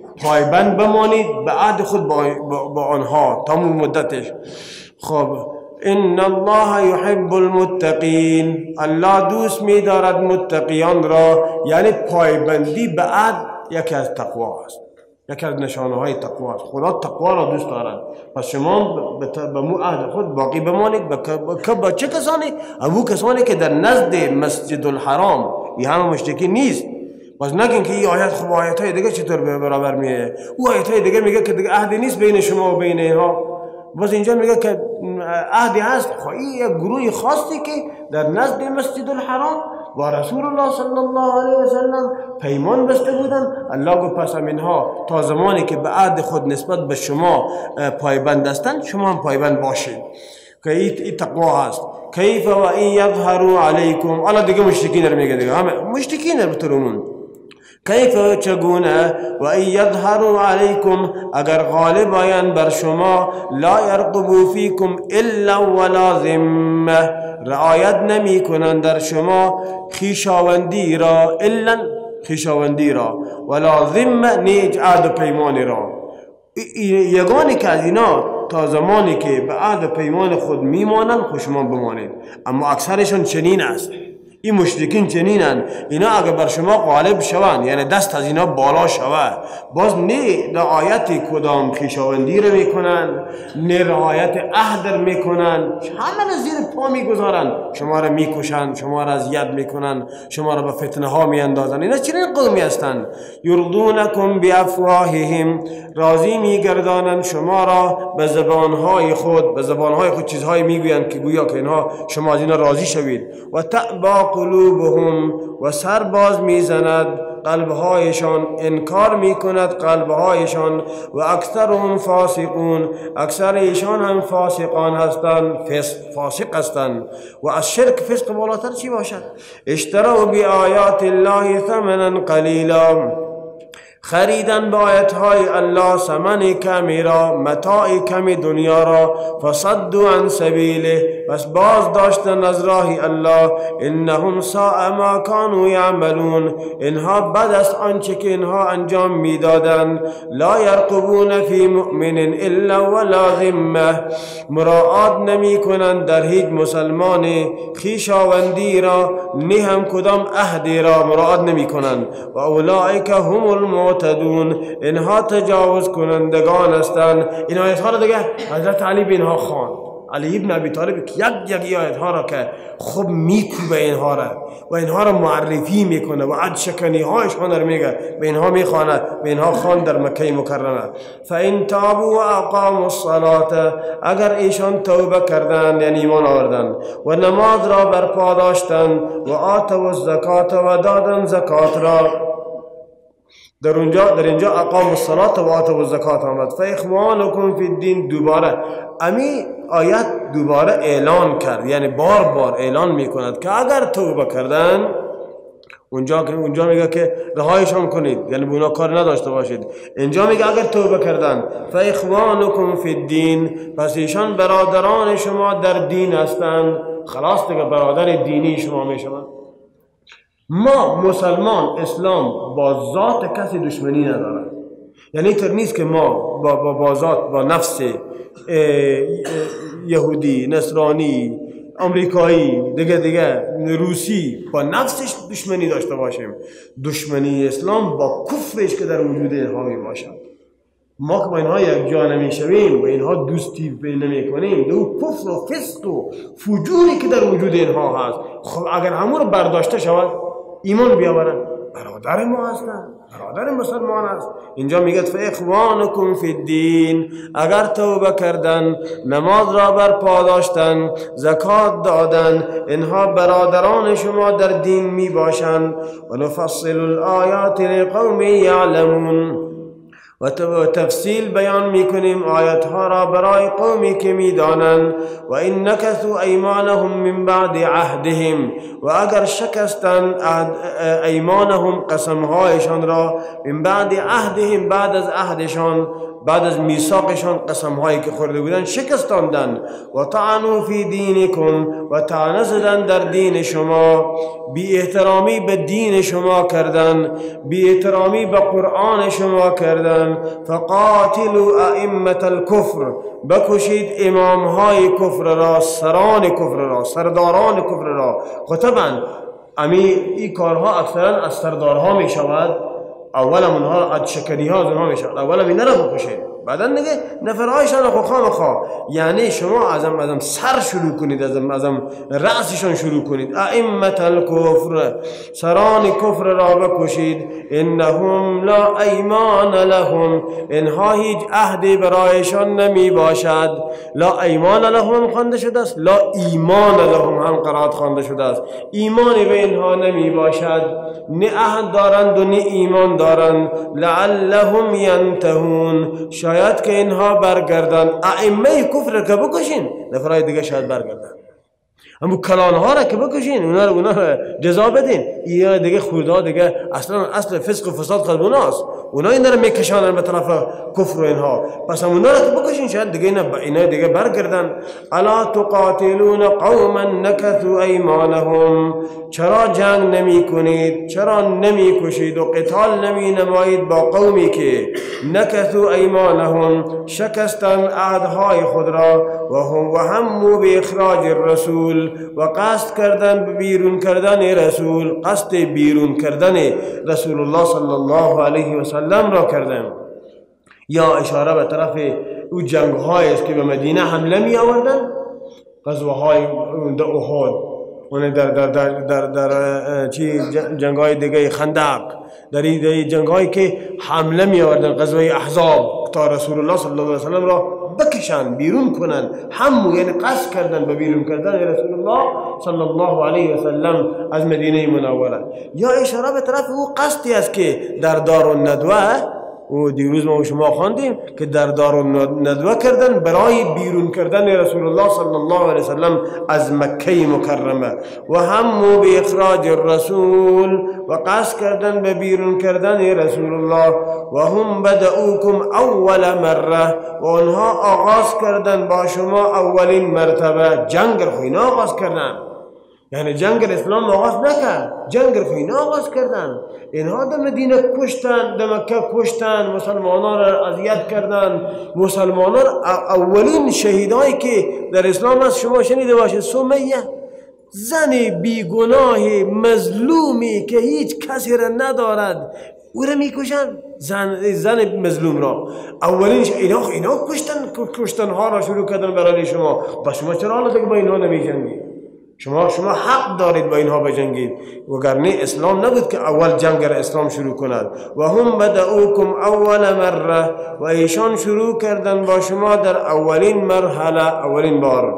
پایبند بمانید به عهد خود با, با, با آنها تمام مدتش. خب ان الله يحب المتقین، الله دوست می دارد متقیان را، یعنی پایبندی به عهد یکی از تقوا است، یکی از نشانه های تقوا است. خدا تقوا را دوست دارد. پس شما به مو عهد خود باقی بمانید. با چه کسانی؟ ابو کسانی که در نزد مسجد الحرام، این همه مشرکین نیست. باز نگین که این آیت خب آیت های دیگه چطور به برابر میه؟ او آیت های دیگه میگه که دیگه عهدی نیست بین شما و بین اینها. باز اینجا میگه که عهدی هست. خب این یک گروه خاصی که در نزد مسجد الحرام با رسول الله صلی الله علیه و سلم پیمان بسته بودن. الله گفت پس اینها تا زمانی که به عهد خود نسبت به شما پایبند هستند شما هم پایبند باشید. که این تقوا هست. کیف و این یظهروا علیکم، الله دیگه مشرکین رو میگه، دیگه همه مشرکین رو بترمون. کیف چگونه و این یظهروا علیکم، اگر غالب آیند بر شما، لا یرقبوا فیکم الا ولا ذمه، رعایت نمی کنند در شما خیشاوندی را، الا خیشاوندی را، ولا ذمه نیج عهد و پیمان را. یگانی که از اینا تا زمانی که به عهد و پیمان خود میمانند خود شما بمانید. اما اکثرشون چنین است، این مشرکین چنینن. اینا اگر بر شما غالب شوند، یعنی دست از اینا بالا شود، باز نه رعایت کدام خویشاوندی رو میکنن، نه رعایت عهد رو میکنن، همه رو زیر پا میگذارن، شما رو میکشن، شما رو اذیت میکنن، شما رو به فتنه ها میاندازن. اینا چنین قومی هستند. یرضونکم بافواههم، راضی میگردانند شما را به زبانهای خود، به زبانهای خود چیزهایی میگویند که گویا که اینها شما از اینا راضی شوید. و تأبا قلوبهم، و سر باز میزند قلبهایشان، انکار میکند قلبهایشان. و اکثرهم فاسقون، اکثر ایشان هم فاسقان هستند، فاسق هستند. و از شرک فسق بالاتر چی باشد؟ اشتروا بآیات الله ثمنا قلیلا، خریدن با آیتهای الله ثمن کمی را، متاع کمی دنیا را. فصدوا عن سبیله، بس باز داشتن از راه الله. انهم ساء ما كانوا یعملون، اینها بد است آنچه که اینها انجام میدادند. لا یرقبون فی مؤمن الا ولا ذمه، مراعات نمی کنند در هیچ مسلمان خویشاوندی را، نه هم کدام عهدی را مراعات نمی کنند. و اولئک هم المعتدون، اینها تجاوز کنندگان هستند. این آیت ها را دیگه حضرت علی به اینها خواند. علی ابن ابی طالب یک یک آیت ها را که خوب میکوبه اینها را و اینها را معرفی میکنه و عد شکنی هایشان را میگه، به اینها میخواند، به اینها خواند در مکه مکرمه. فان تابوا و اقاموا الصلاه، اگر ایشان توبه کردند یعنی ایمان آوردند و نماز را برپا داشتند، و آتوا الزکات و دادن زکات را. در اونجا در اینجا اقام الصلاه و آتوا الزکات آمد. فاخوانکم فی الدین، دوباره امی آیت دوباره اعلان کرد، یعنی بار بار اعلان میکند که اگر توبه کردن، اونجا اونجا میگه که رهایشان کنید، یعنی به اونا کار نداشته باشید. اینجا میگه اگر توبه کردن، فاخوانکم فی الدین، پس ایشان برادران شما در دین هستند. خلاص دیگه برادر دینی شما میشوند. ما مسلمان اسلام با ذات کسی دشمنی ندارد، یعنی اینطور نیست که ما با, با, با ذات با نفس یهودی، نصرانی، امریکایی، دیگه دیگه روسی با نفسش دشمنی داشته باشیم. دشمنی اسلام با کفرش که در وجود اینها می باشد. ما که با اینها یک جا نمی شویم و اینها دوستی بین نمی کنیم، دو کفر و فسق و فجوری که در وجود اینها هست، خب اگر همون رو برداشته شود ایمان بیاورن، برادر ما هستن، برادر مسلمان است. اینجا میگه فاخوانکم فی الدین، اگر توبه کردن، نماز را برپا داشتن، زکات دادن، اینها برادران شما در دین می باشند. و نفصل الآیات لقوم یعلمون، و تفصیل بیان میکنیم آیات ها را برای قومی که میدانند. و این نکثوا ایمانهم من بعد عهدهم، و اگر شکستند ایمانهم قسمهایشان را، من بعد عهدهم بعد از عهدشان، بعد از میثاقشان قسم هایی که خورده بودن شکستاندن. و طعنوا فی دینکم و طعنه زدن در دین شما، بی احترامی به دین شما کردن، بی احترامی به قرآن شما کردن. فقاتلوا ائمه الکفر، بکشید امام های کفر را، سران کفر را، سرداران کفر را. خطبا امی این کارها اکثرا از سردارها می شود، اولا اونها از شکری ها از اونها می شود، اولا می نرا بکشید، بعدا دیگه نفرهایشان رو خواه مخواه. یعنی شما ازم ازم سر شروع کنید، ازم ازم رأسشان شروع کنید. ائمه الکفر، سران کفر را بکشید. انهم لا ایمان لهم، اینها هیچ عهدی برایشان نمی باشد. لا ایمان لهم خوانده شده است، لا ایمان لهم هم قرائت خوانده شده است. ایمانی به اینها نمی باشد، نه عهد دارند و نه ایمان دارند. لعلهم ینتهون، شاید که اینها برگردند. ائمه کفر که بکشین، نفرای دیگه شاید برگردند. اما کلانها را که بکشین، اونا را اونا را جزا بدین. اینا دیگه خورده دیگه اصلا اصل فسق و فساد خود اوناست، اونا اینا را میکشانن به طرف کفر و اینها. پس هم اونا را که بکشین شاید دیگه اینا, اینا دیگه برگردن. الا تقاتلون قوما نکثوا ایمانهم، چرا جنگ نمی کنید، چرا نمی کشید و قتال نمی نمایید با قومی که نکثوا ایمانهم، شکستن عهدهای خود را، و هم و همو به اخراج الرسول، و قصد کردن به بیرون کردن رسول، قصد بیرون کردن رسول الله صلی الله علیه و سلم را کردن. یا اشاره به طرف او جنگ های است که به مدینه حمله می آوردن، غزوه های در احد، اون در در در در, در چی جنگ های دیگه خندق، در این جنگ هایی که حمله می آوردن، غزوه احزاب، تا رسول الله صلی الله علیه و سلم را بکشن، بیرون کنن. همو یعنی قصد کردن به بیرون کردن رسول الله صلی الله علیه و سلم از مدینه منوره. یا اشاره به طرف او قصدی است که در دارالندوه، و دیروز ما شما خواندیم که در دارالندوه کردن برای بیرون کردن رسول الله صلی الله علیه و سلم از مکه مکرمه. و همو به اخراج الرسول، و قصد کردن به بیرون کردن رسول الله. و هم بدؤوکم اول مره، و آنها آغاز کردن با شما اولین مرتبه. جنگ رو اینا آغاز کردن، یعنی جنگ اسلام آغاز نکرد، جنگ رو اینا آغاز کردن. اینها در مدینه کشتن، در مکه کشتن، مسلمانان را اذیت کردن. مسلمانان اولین شهیدایی که در اسلام است شما شنیده باشید، سمیه، زن بیگناه مظلومی که هیچ کسی را ندارد، او را میکشن، زن زن مظلوم را. اولین اینا اینا کشتن کشتن ها را شروع کردن برای شما. با شما چرا حالا دیگه با اینها نمیجنگید؟ شما شما حق دارید با اینها بجنگید، وگرنه اسلام نبود که اول جنگ را اسلام شروع کند. و هم بدؤوکم اول مره، و ایشان شروع کردن با شما در اولین مرحله، اولین بار.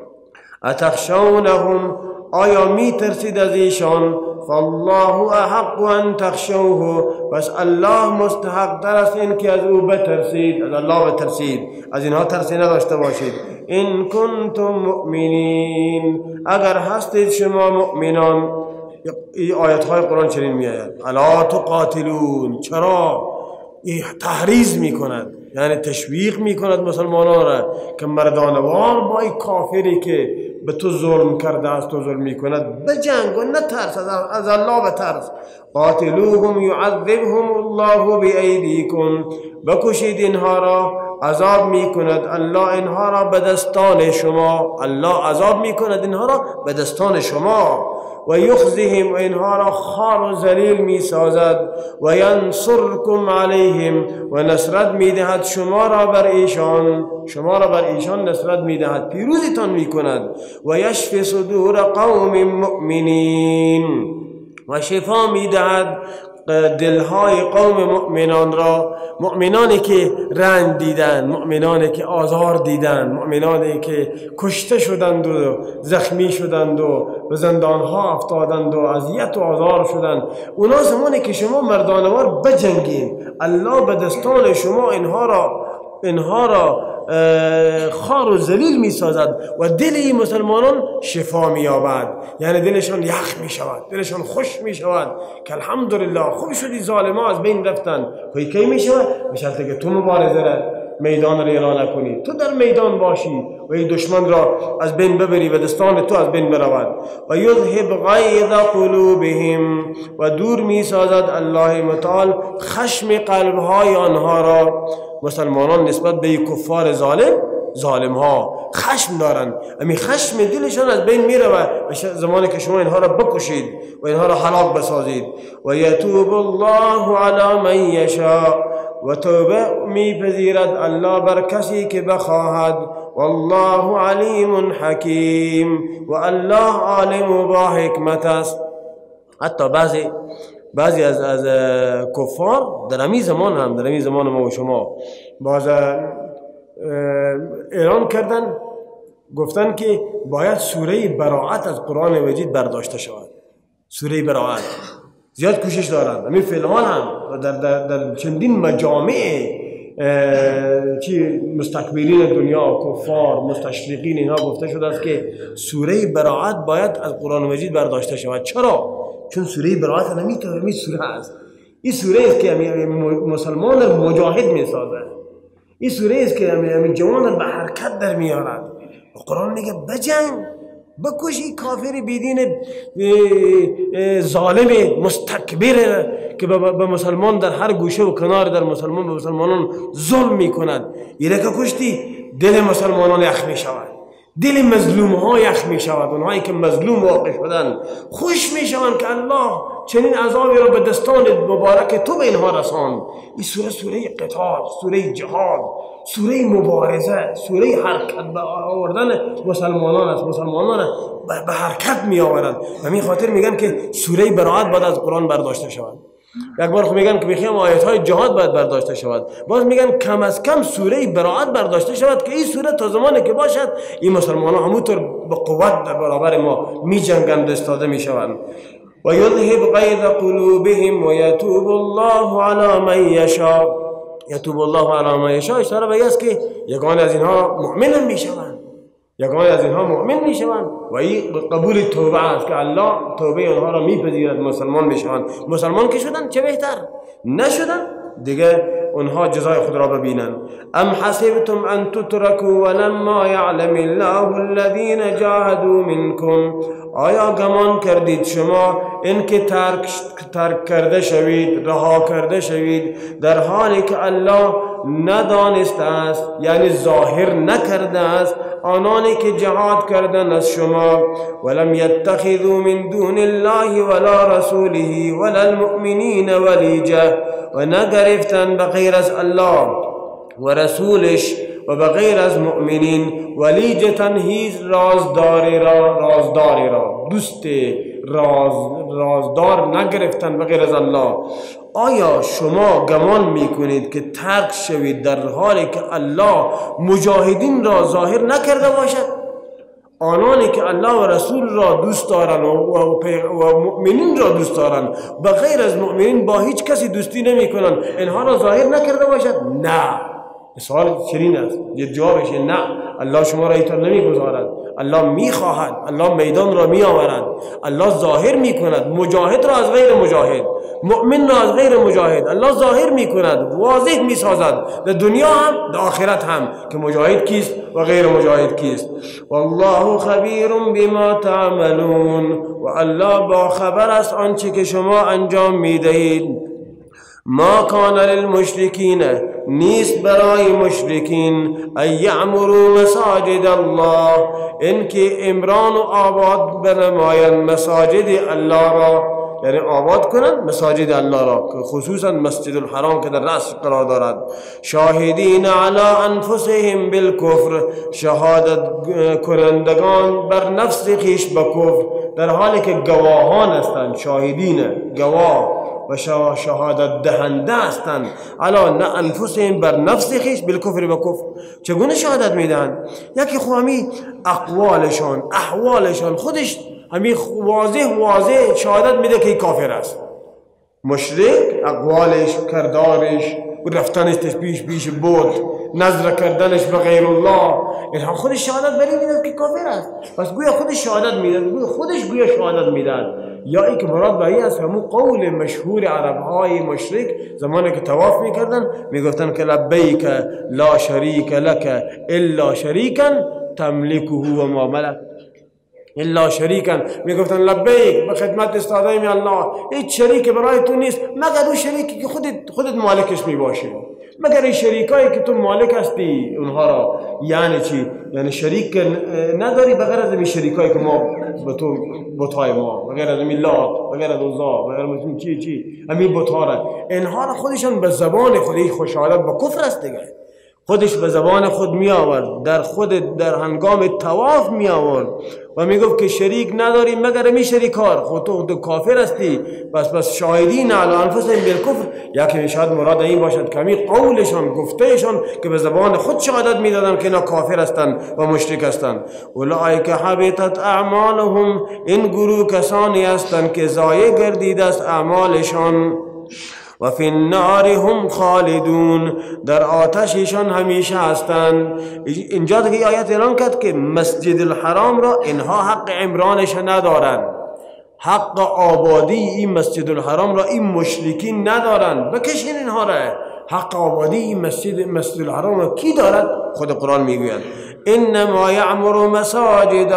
اتخشونهم، آیا می ترسید از ایشان؟ فالله احق ان تخشوه، پس الله مستحق تر است این که از او بترسید، از الله بترسید، از اینها ترسی نداشته باشید. ان کنتم مؤمنین، اگر هستید شما مؤمنان. این آیت های قرآن چنین می آید. الا تقاتلون، چرا؟ این تحریض می کند، یعنی تشویق می کند مسلمانان را که مردانوار با این کافری که به تو ظلم کرده است، تو ظلم می کند، بجنگ و نترس، از الله بترس. قاتلوهم یعذبهم الله بایدیکم، بکشید اینها را، عذاب می کند الله اینها را به دستان شما. الله عذاب می کند اینها را به دستان شما. و یخزیهم، اینها را خار و ذلیل می سازد. و ینصرکم علیهم، و نصرت می دهد شما را بر ایشان، شما را بر ایشان نصرت می دهد، پیروزتان می کند. و یشفی صدور قوم مؤمنین، و شفا می دهد دلهای قوم مؤمنان را، مؤمنانی که رنج دیدن، مؤمنانی که آزار دیدن، مؤمنانی که کشته شدند و زخمی شدند و به زندانها افتادند و اذیت و آزار شدند. اونا زمانی که شما مردانوار بجنگید، الله به دستان شما اینها را اینها را خار و ذلیل می سازد و دل این مسلمانان شفا می یابد، یعنی دلشان یخ می شود، دلشان خوش می شود که الحمدلله خوب شدی ظالما از بین رفتن. کوئی کی می شود؟ بشرطه که تو مبارزه را میدان را ایران نکنی، تو در میدان باشی و این دشمن را از بین ببری و دستان تو از بین برود. و یذهب غیظ قلوبهم، و دور می سازد الله متعال خشم قلبهای آنها را. مسلمانان نسبت به کفار ظالم ظالم ها خشم دارند، امی خشم دلشان از بین می رود زمانی که شما اینها را بکشید و اینها را هلاک بسازید. و یتوب الله علی من یشاء، و توبه میپذیرد الله بر کسی که بخواهد. والله علیم حکیم، و الله عالم و با حکمت است. حتی بعضی بعضی از از کفار در همین زمان هم در همین زمان ما و شما باز اعلان کردن، گفتن که باید سوره براءت از قرآن مجید برداشته شود. سوره براءت زیاد کوشش دارند، همین فعلان هم در, در, در چندین مجامع چی مستکبرین دنیا، کفار، مستشرقین، اینها گفته شده است که سوره براءت باید از قرآن مجید برداشته شود. چرا؟ چون سوره براءت همین همین سوره است. این سوره است که مسلمان را مجاهد میسازه. این سوره است که همین جوان را به حرکت در میارد. قرآن میگه بجنگ، بکشی کافر بیدین ظالم مستکبر که به مسلمان در هر گوشه و کنار در مسلمان به مسلمانان ظلم میکند. ایره که کشتی دل مسلمانان یخ میشود، دل مظلوم ها یخ میشود. اونهایی که مظلوم واقع شدن خوش میشوند که الله چنین عذابی را به دستان مبارک تو به اینها رساند. این سوره سوره قتال، سوره جهاد، سوره مبارزه، سوره حرکت آوردن مسلمانان است. مسلمانان به حرکت می آورند. همین خاطر میگن که سوره براءت باید از قرآن برداشته شود. یک بار خب میگن که بخیم آیت های جهاد باید برداشته شود، باز میگن کم از کم سوره براءت برداشته شود که این سوره تا زمانی که باشد این مسلمانان همونطور به قوت در برابر ما می جنگند و استاده می شوند. و یذهب غیظ قلوبهم و یتوب الله علی من یشاء. یتوب الله علی من یشاء اشاره به است که یگان از اینها مؤمن می شوند، یگان از اینها مؤمن می شوند و این قبول توبه است که الله توبه آنها را میپذیرد، مسلمان می شوند. مسلمان که شدن چه بهتر، نشدن دیگه اونها جزای خود را ببینند. ام حسبتم ان تتركوا ولما يعلم الله الذين جاهدوا منكم، آیا گمان کردید شما اینکه ترک ترک کرده شوید، رها کرده شوید، در حالی که الله ندانسته است، یعنی ظاهر نکرده است آنانی که جهاد کردن از شما. ولم يتخذوا من دون الله ولا رسوله ولا المؤمنین ولیجه، و نگرفتن بغیر از الله و رسولش و بغیر از مؤمنین ولیجتن هیچ رازداری را رازداری را دوست راز رازدار نگرفتن بغیر از الله. آیا شما گمان میکنید که ترک شوید در حالی که الله مجاهدین را ظاهر نکرده باشد؟ آنانی که الله و رسول را دوست دارند و, و, و مؤمنین را دوست دارند بغیر از مؤمنین با هیچ کسی دوستی نمی کنند، اینها را ظاهر نکرده باشد؟ نه. سوال چنین است، یه جوابش نه، الله شما را اینطور نمیگذارد. الله میخواهد، الله میدان را میآورد، الله ظاهر میکند مجاهد را از غیر مجاهد، مؤمن را از غیر مجاهد. الله ظاهر میکند، واضح میسازد در دنیا هم در آخرت هم که مجاهد کیست و غیر مجاهد کیست. والله خبیر بما تعملون، و الله با خبر است آنچه که شما انجام میدهید. ما کان للمشرکین، نیست برای مشرکین، ان یعمروا مساجد الله، اینکه عمران و آباد بنمایند مساجد الله را، یعنی آباد کنند مساجد الله را، خصوصا مسجد الحرام که در رأس قرار دارد. شاهدین علی انفسهم بالکفر، شهادت کنندگان بر نفس خیش به کفر، در حالی که گواهان هستند، شاهدین گواه و شهادت دهنده هستند. علا نه انفسهم بر نفس خیش بالکفر و کفر. چگونه شهادت میدهند؟ یکی خو همی اقوالشان احوالشان خودش همی واضح واضح شهادت میده که کافر است. مشرک اقوالش، کردارش و رفتنش پیش پیش بود نظر کردنش به غیر الله، اینها خودش شهادت بری میداد که کافر است. پس گویا خودش شهادت میداد، گویا خودش گویا شهادت میداد. یا ای که مراد به این است همون قول مشهور عربهای مشرک زمانی که طواف میکردن میگفتن که لبیک لا شریک لک الا شریکا تملکه و ما ملک. الا شریکا میگفتن لبیک به خدمت استادای می الله، هیچ شریک برای تو نیست مگر اون شریکی که خودت خودت مالکش میباشی، مگر این شریکایی که تو مالک هستی اونها را. یعنی چی؟ یعنی شریک نداری بغیر از این شریکایی که ما به تو بتای ما، بغیر از این لات، بغیر از عزا، بغیر از این چی چی همین بت‌ها را، اینها را خودشان به زبان خودی خوشحالت به کفر است دیگه، خودش به زبان خود می آورد، در خود در هنگام طواف می آورد و می گفت که شریک نداری مگر می شریکار، خود تو کافر هستی. پس پس شاهدین علی انفسهم بالکفر، یکی شاید مراد این باشد که همین قولشان گفتهشان که به زبان خود شهادت می دادن که اینا کافر هستند و مشرک هستند. اولئک حبطت اعمالهم، این گروه کسانی هستند که ضایع گردیده است اعمالشان. و فی النار هم خالدون، در آتششان همیشه هستند. اینجا دیگه آیت اعلان کرد که مسجد الحرام را اینها حق عمرانش ندارند، حق آبادی این مسجد الحرام را این مشرکین ندارند. بکشین اینها را، حق آبادی این مسجد مسجد الحرام را کی دارد؟ خود قرآن میگوید انما یعمر مساجد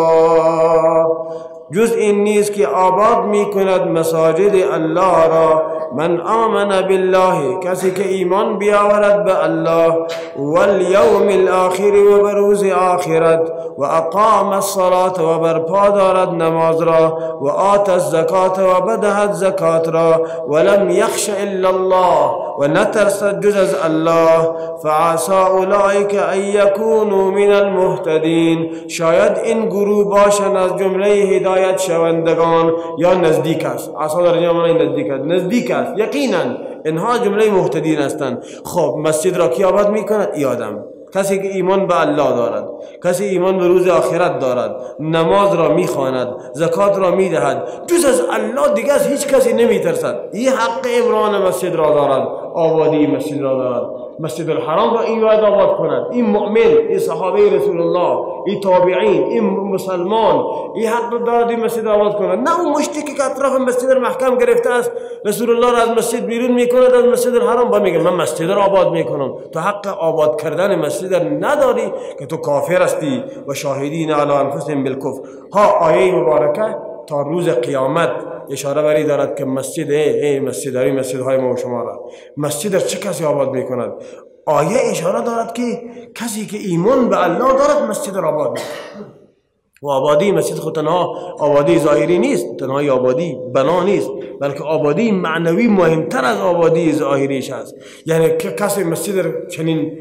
الله، جز این نیست که آباد می کند مساجد الله را من آمن بالله، کسی که ایمان بیاورد به الله والیوم الاخر و بروز آخرت و اقام الصلاة و برپا دارد نماز را و آت الزکات و بدهد زکات را ولم یخش الا الله و نترسد جز از الله فعسى اولئک ان یکونوا من المهتدین، شاید این گروه باشند از جمله هدایت شوندگان. یا نزدیک است، عسى در اینجا معنی نزدیک است، نزدیک است، یقینا اینها جمله مهتدین هستند. خب مسجد را کی آباد میکند؟ ای آدم، کسی که ایمان به الله دارد، کسی ایمان به روز آخرت دارد، نماز را میخواند، زکات را میدهد، جز از الله دیگه از هیچ کسی نمیترسد، این حق عمران مسجد را دارد، آبادی مسجد را دارد. مسجد الحرام را این باید آباد کند. این مؤمن، این صحابه رسول الله، این تابعین، این مسلمان، این حق دارد این مسجد را آباد کند. نه اون مشرکی که اطراف مسجد را محکم گرفته است، رسول الله را از مسجد بیرون میکند، از مسجد الحرام با میگه من مسجد را آباد میکنم. تو حق آباد کردن مسجد را نداری که تو کافر هستی و شاهدین علی انفسهم بالکفر. ها آیه مبارکه تا روز قیامت اشاره بری دارد که مسجد ای, ای مسجد های مسجد های ما و شما را، مسجد را چه کسی آباد میکند؟ آیه اشاره دارد که کسی که ایمان به الله دارد مسجد را آباد میکند. و آبادی مسجد خود تنها آبادی ظاهری نیست، تنها آبادی بنا نیست، بلکه آبادی معنوی مهمتر از آبادی ظاهریش است. یعنی کسی مسجد چنین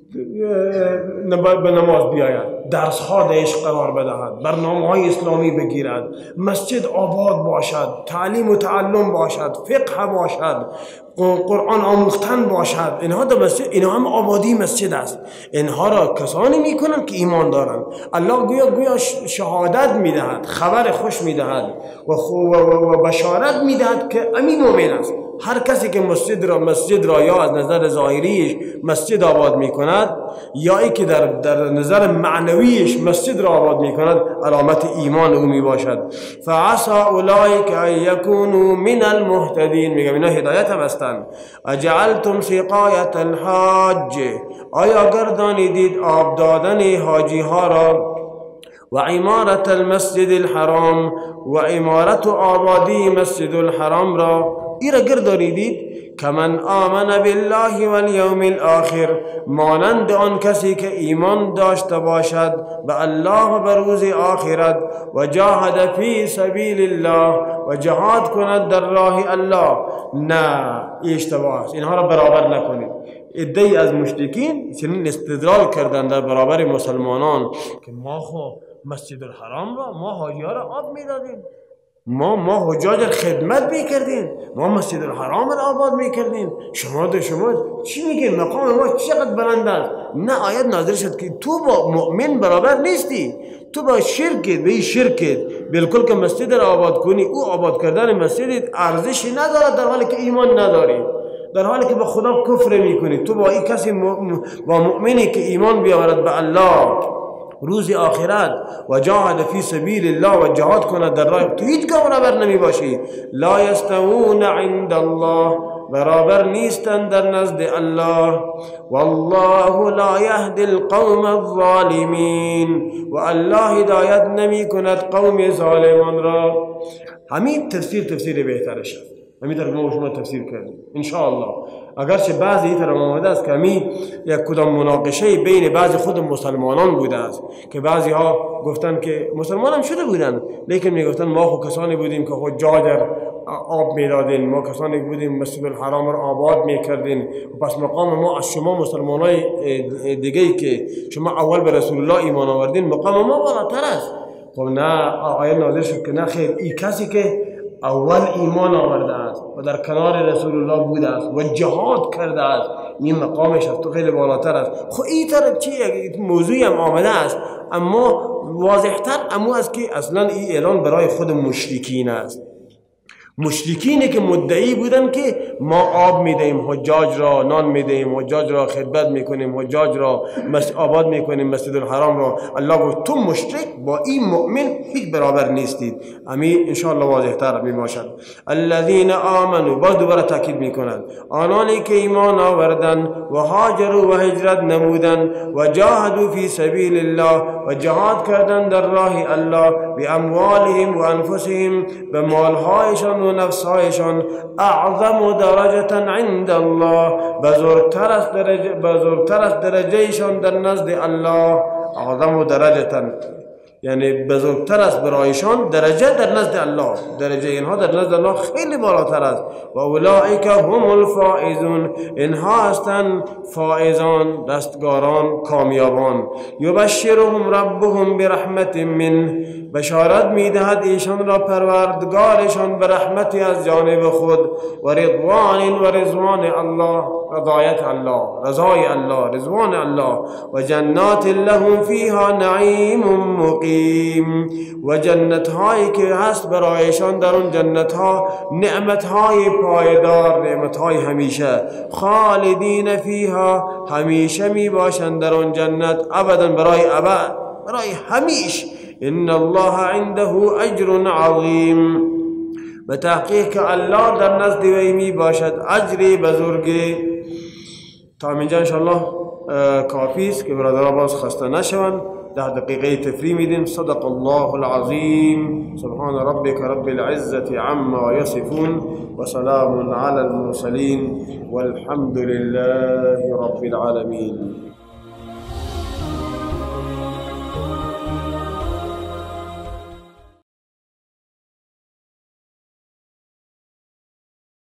به نماز بیاید، درس ها درش قرار بدهد، برنامه های اسلامی بگیرد، مسجد آباد باشد، تعلیم و تعلم باشد، فقه باشد، قرآن آموختن باشد، اینها در مسجد، اینها هم آبادی مسجد است. اینها را کسانی میکنند که ایمان دارند. الله گویا گویا شهادت میدهد، خبر خوش میدهد و, و, و, و بشارت میدهد که امین مؤمن است. هر کسی که مسجد را مسجد را یا از نظر ظاهریش مسجد آباد میکند یا ای که در در نظر معنویش مسجد را آباد میکند، علامت ایمان او میباشد. فعسى اولئک ان یکونوا من المهتدین، میگم اینا هدایت هم هستند. اجعلتم سقایة الحاج، آیا گردانیدید آب دادن حاجی ها را و عمارت المسجد الحرام و عمارت و آبادی مسجد الحرام را، ای را گردانیدید که من آمن بالله والیوم الاخر، مانند آن کسی که ایمان داشته باشد به الله و به روز آخرت و جاهد فی سبیل الله و جهاد کند در راه الله. نه اشتباه است، اینها را برابر نکنید. عده‌ای از مشرکین چنین استدلال کردند در برابر مسلمانان که ما خو مسجد الحرام را، ما حاجی‌ها را آب میدادیم، ما ما حجاج خدمت میکردیم، ما مسجد الحرام را آباد میکردیم، شما ده شما چی میگین؟ مقام ما چقدر بلند است؟ نه، آیت نازل شد که تو با مؤمن برابر نیستی، تو با شرکت به شرکت بالکل که مسجد را آباد کنی، او آباد کردن مسجد ارزشی ندارد در حالی که ایمان نداری. در حالی که به خدا کفر میکنی. تو با این کسی با مؤمنی که ایمان بیاورد به الله روز آخرت و جاهد فی سبیل الله و جهاد کند در راه، تو هیچ گام برابر نمی باشی. لا یستوون عند الله، برابر نیستند در نزد الله. والله لا یهدی القوم الظالمین، و الله هدایت نمی کند قوم ظالمان را. همین تفسیر تفسیر بهترش است. همین طرف ما شما تفسیر کردیم ان شاء الله. اگرچه بعضی طرف آمده است که همین یک کدام مناقشه بین بعضی خود مسلمانان بوده است که بعضی ها گفتن که مسلمان هم شده بودن، لیکن میگفتن ما خود کسانی بودیم که خود جا در آب میدادیم، ما کسانی بودیم مسجد الحرام را آباد میکردیم، و پس مقام ما از شما مسلمانای دیگه که شما اول به رسول الله ایمان آوردین مقام ما بالاتر است. خب نه، آیه نازل شد که نه خیر، این کسی که اول ایمان آورده است و در کنار رسول الله بوده است و جهاد کرده است، این مقامش از تو خیلی بالاتر است. خب این طرف چی موضوعی هم آمده است، اما واضحتر امو است که اصلا این اعلان برای خود مشرکین است. مشرکینی که مدعی بودن که ما آب میدهیم حجاج را، نان میدهیم حجاج را، خدمت میکنیم حجاج را، آباد میکنیم مسجد الحرام را. الله گفت تو مشرک با این مؤمن هیچ برابر نیستید. امین ان شاء الله واضح تر می باشد. الذين آمنوا، باز دوباره تاکید میکنند، آنانی که ایمان آوردند و هاجروا و هجرت نمودند و جاهدوا فی سبیل الله و جهاد کردند در راه الله باموالهم و انفسهم، به مالهایشان و نفسهایشان، اعظم درجه عند الله، بزرگتر است درجه بزرگتر است درجهشان در نزد الله. اعظم درجه یعنی بزرگتر است برایشان درجه در نزد الله، درجه اینها در نزد الله خیلی بالاتر است. و اولئک هم الفائزون، اینها هستند فائزان، دستگاران، کامیابان. یبشرهم ربهم برحمت من، بشارت میدهد ایشان را پروردگارشان به رحمتی از جانب خود، و رضوان و رضوان الله، رضایت الله، رضای الله، رضوان الله، و جنات لهم فیها نعیم مقیم، و جنت هایی که هست برایشان در اون جنت ها نعمت های پایدار، نعمت های همیشه، خالدین فیها، همیشه می باشند در اون جنت، ابدا برای ابد، برای همیشه. ان الله عنده اجر عظیم، به تحقیق که الله در نزد وی می باشد اجری بزرگی. تا اینجا انشاءالله کافی است که برادرها باز خسته نشوند. ده دقیقه تفریح میدیم. صدق الله العظیم. سبحان ربک رب العزة عما یصفون و سلام علی المرسلین والحمد لله رب العالمین.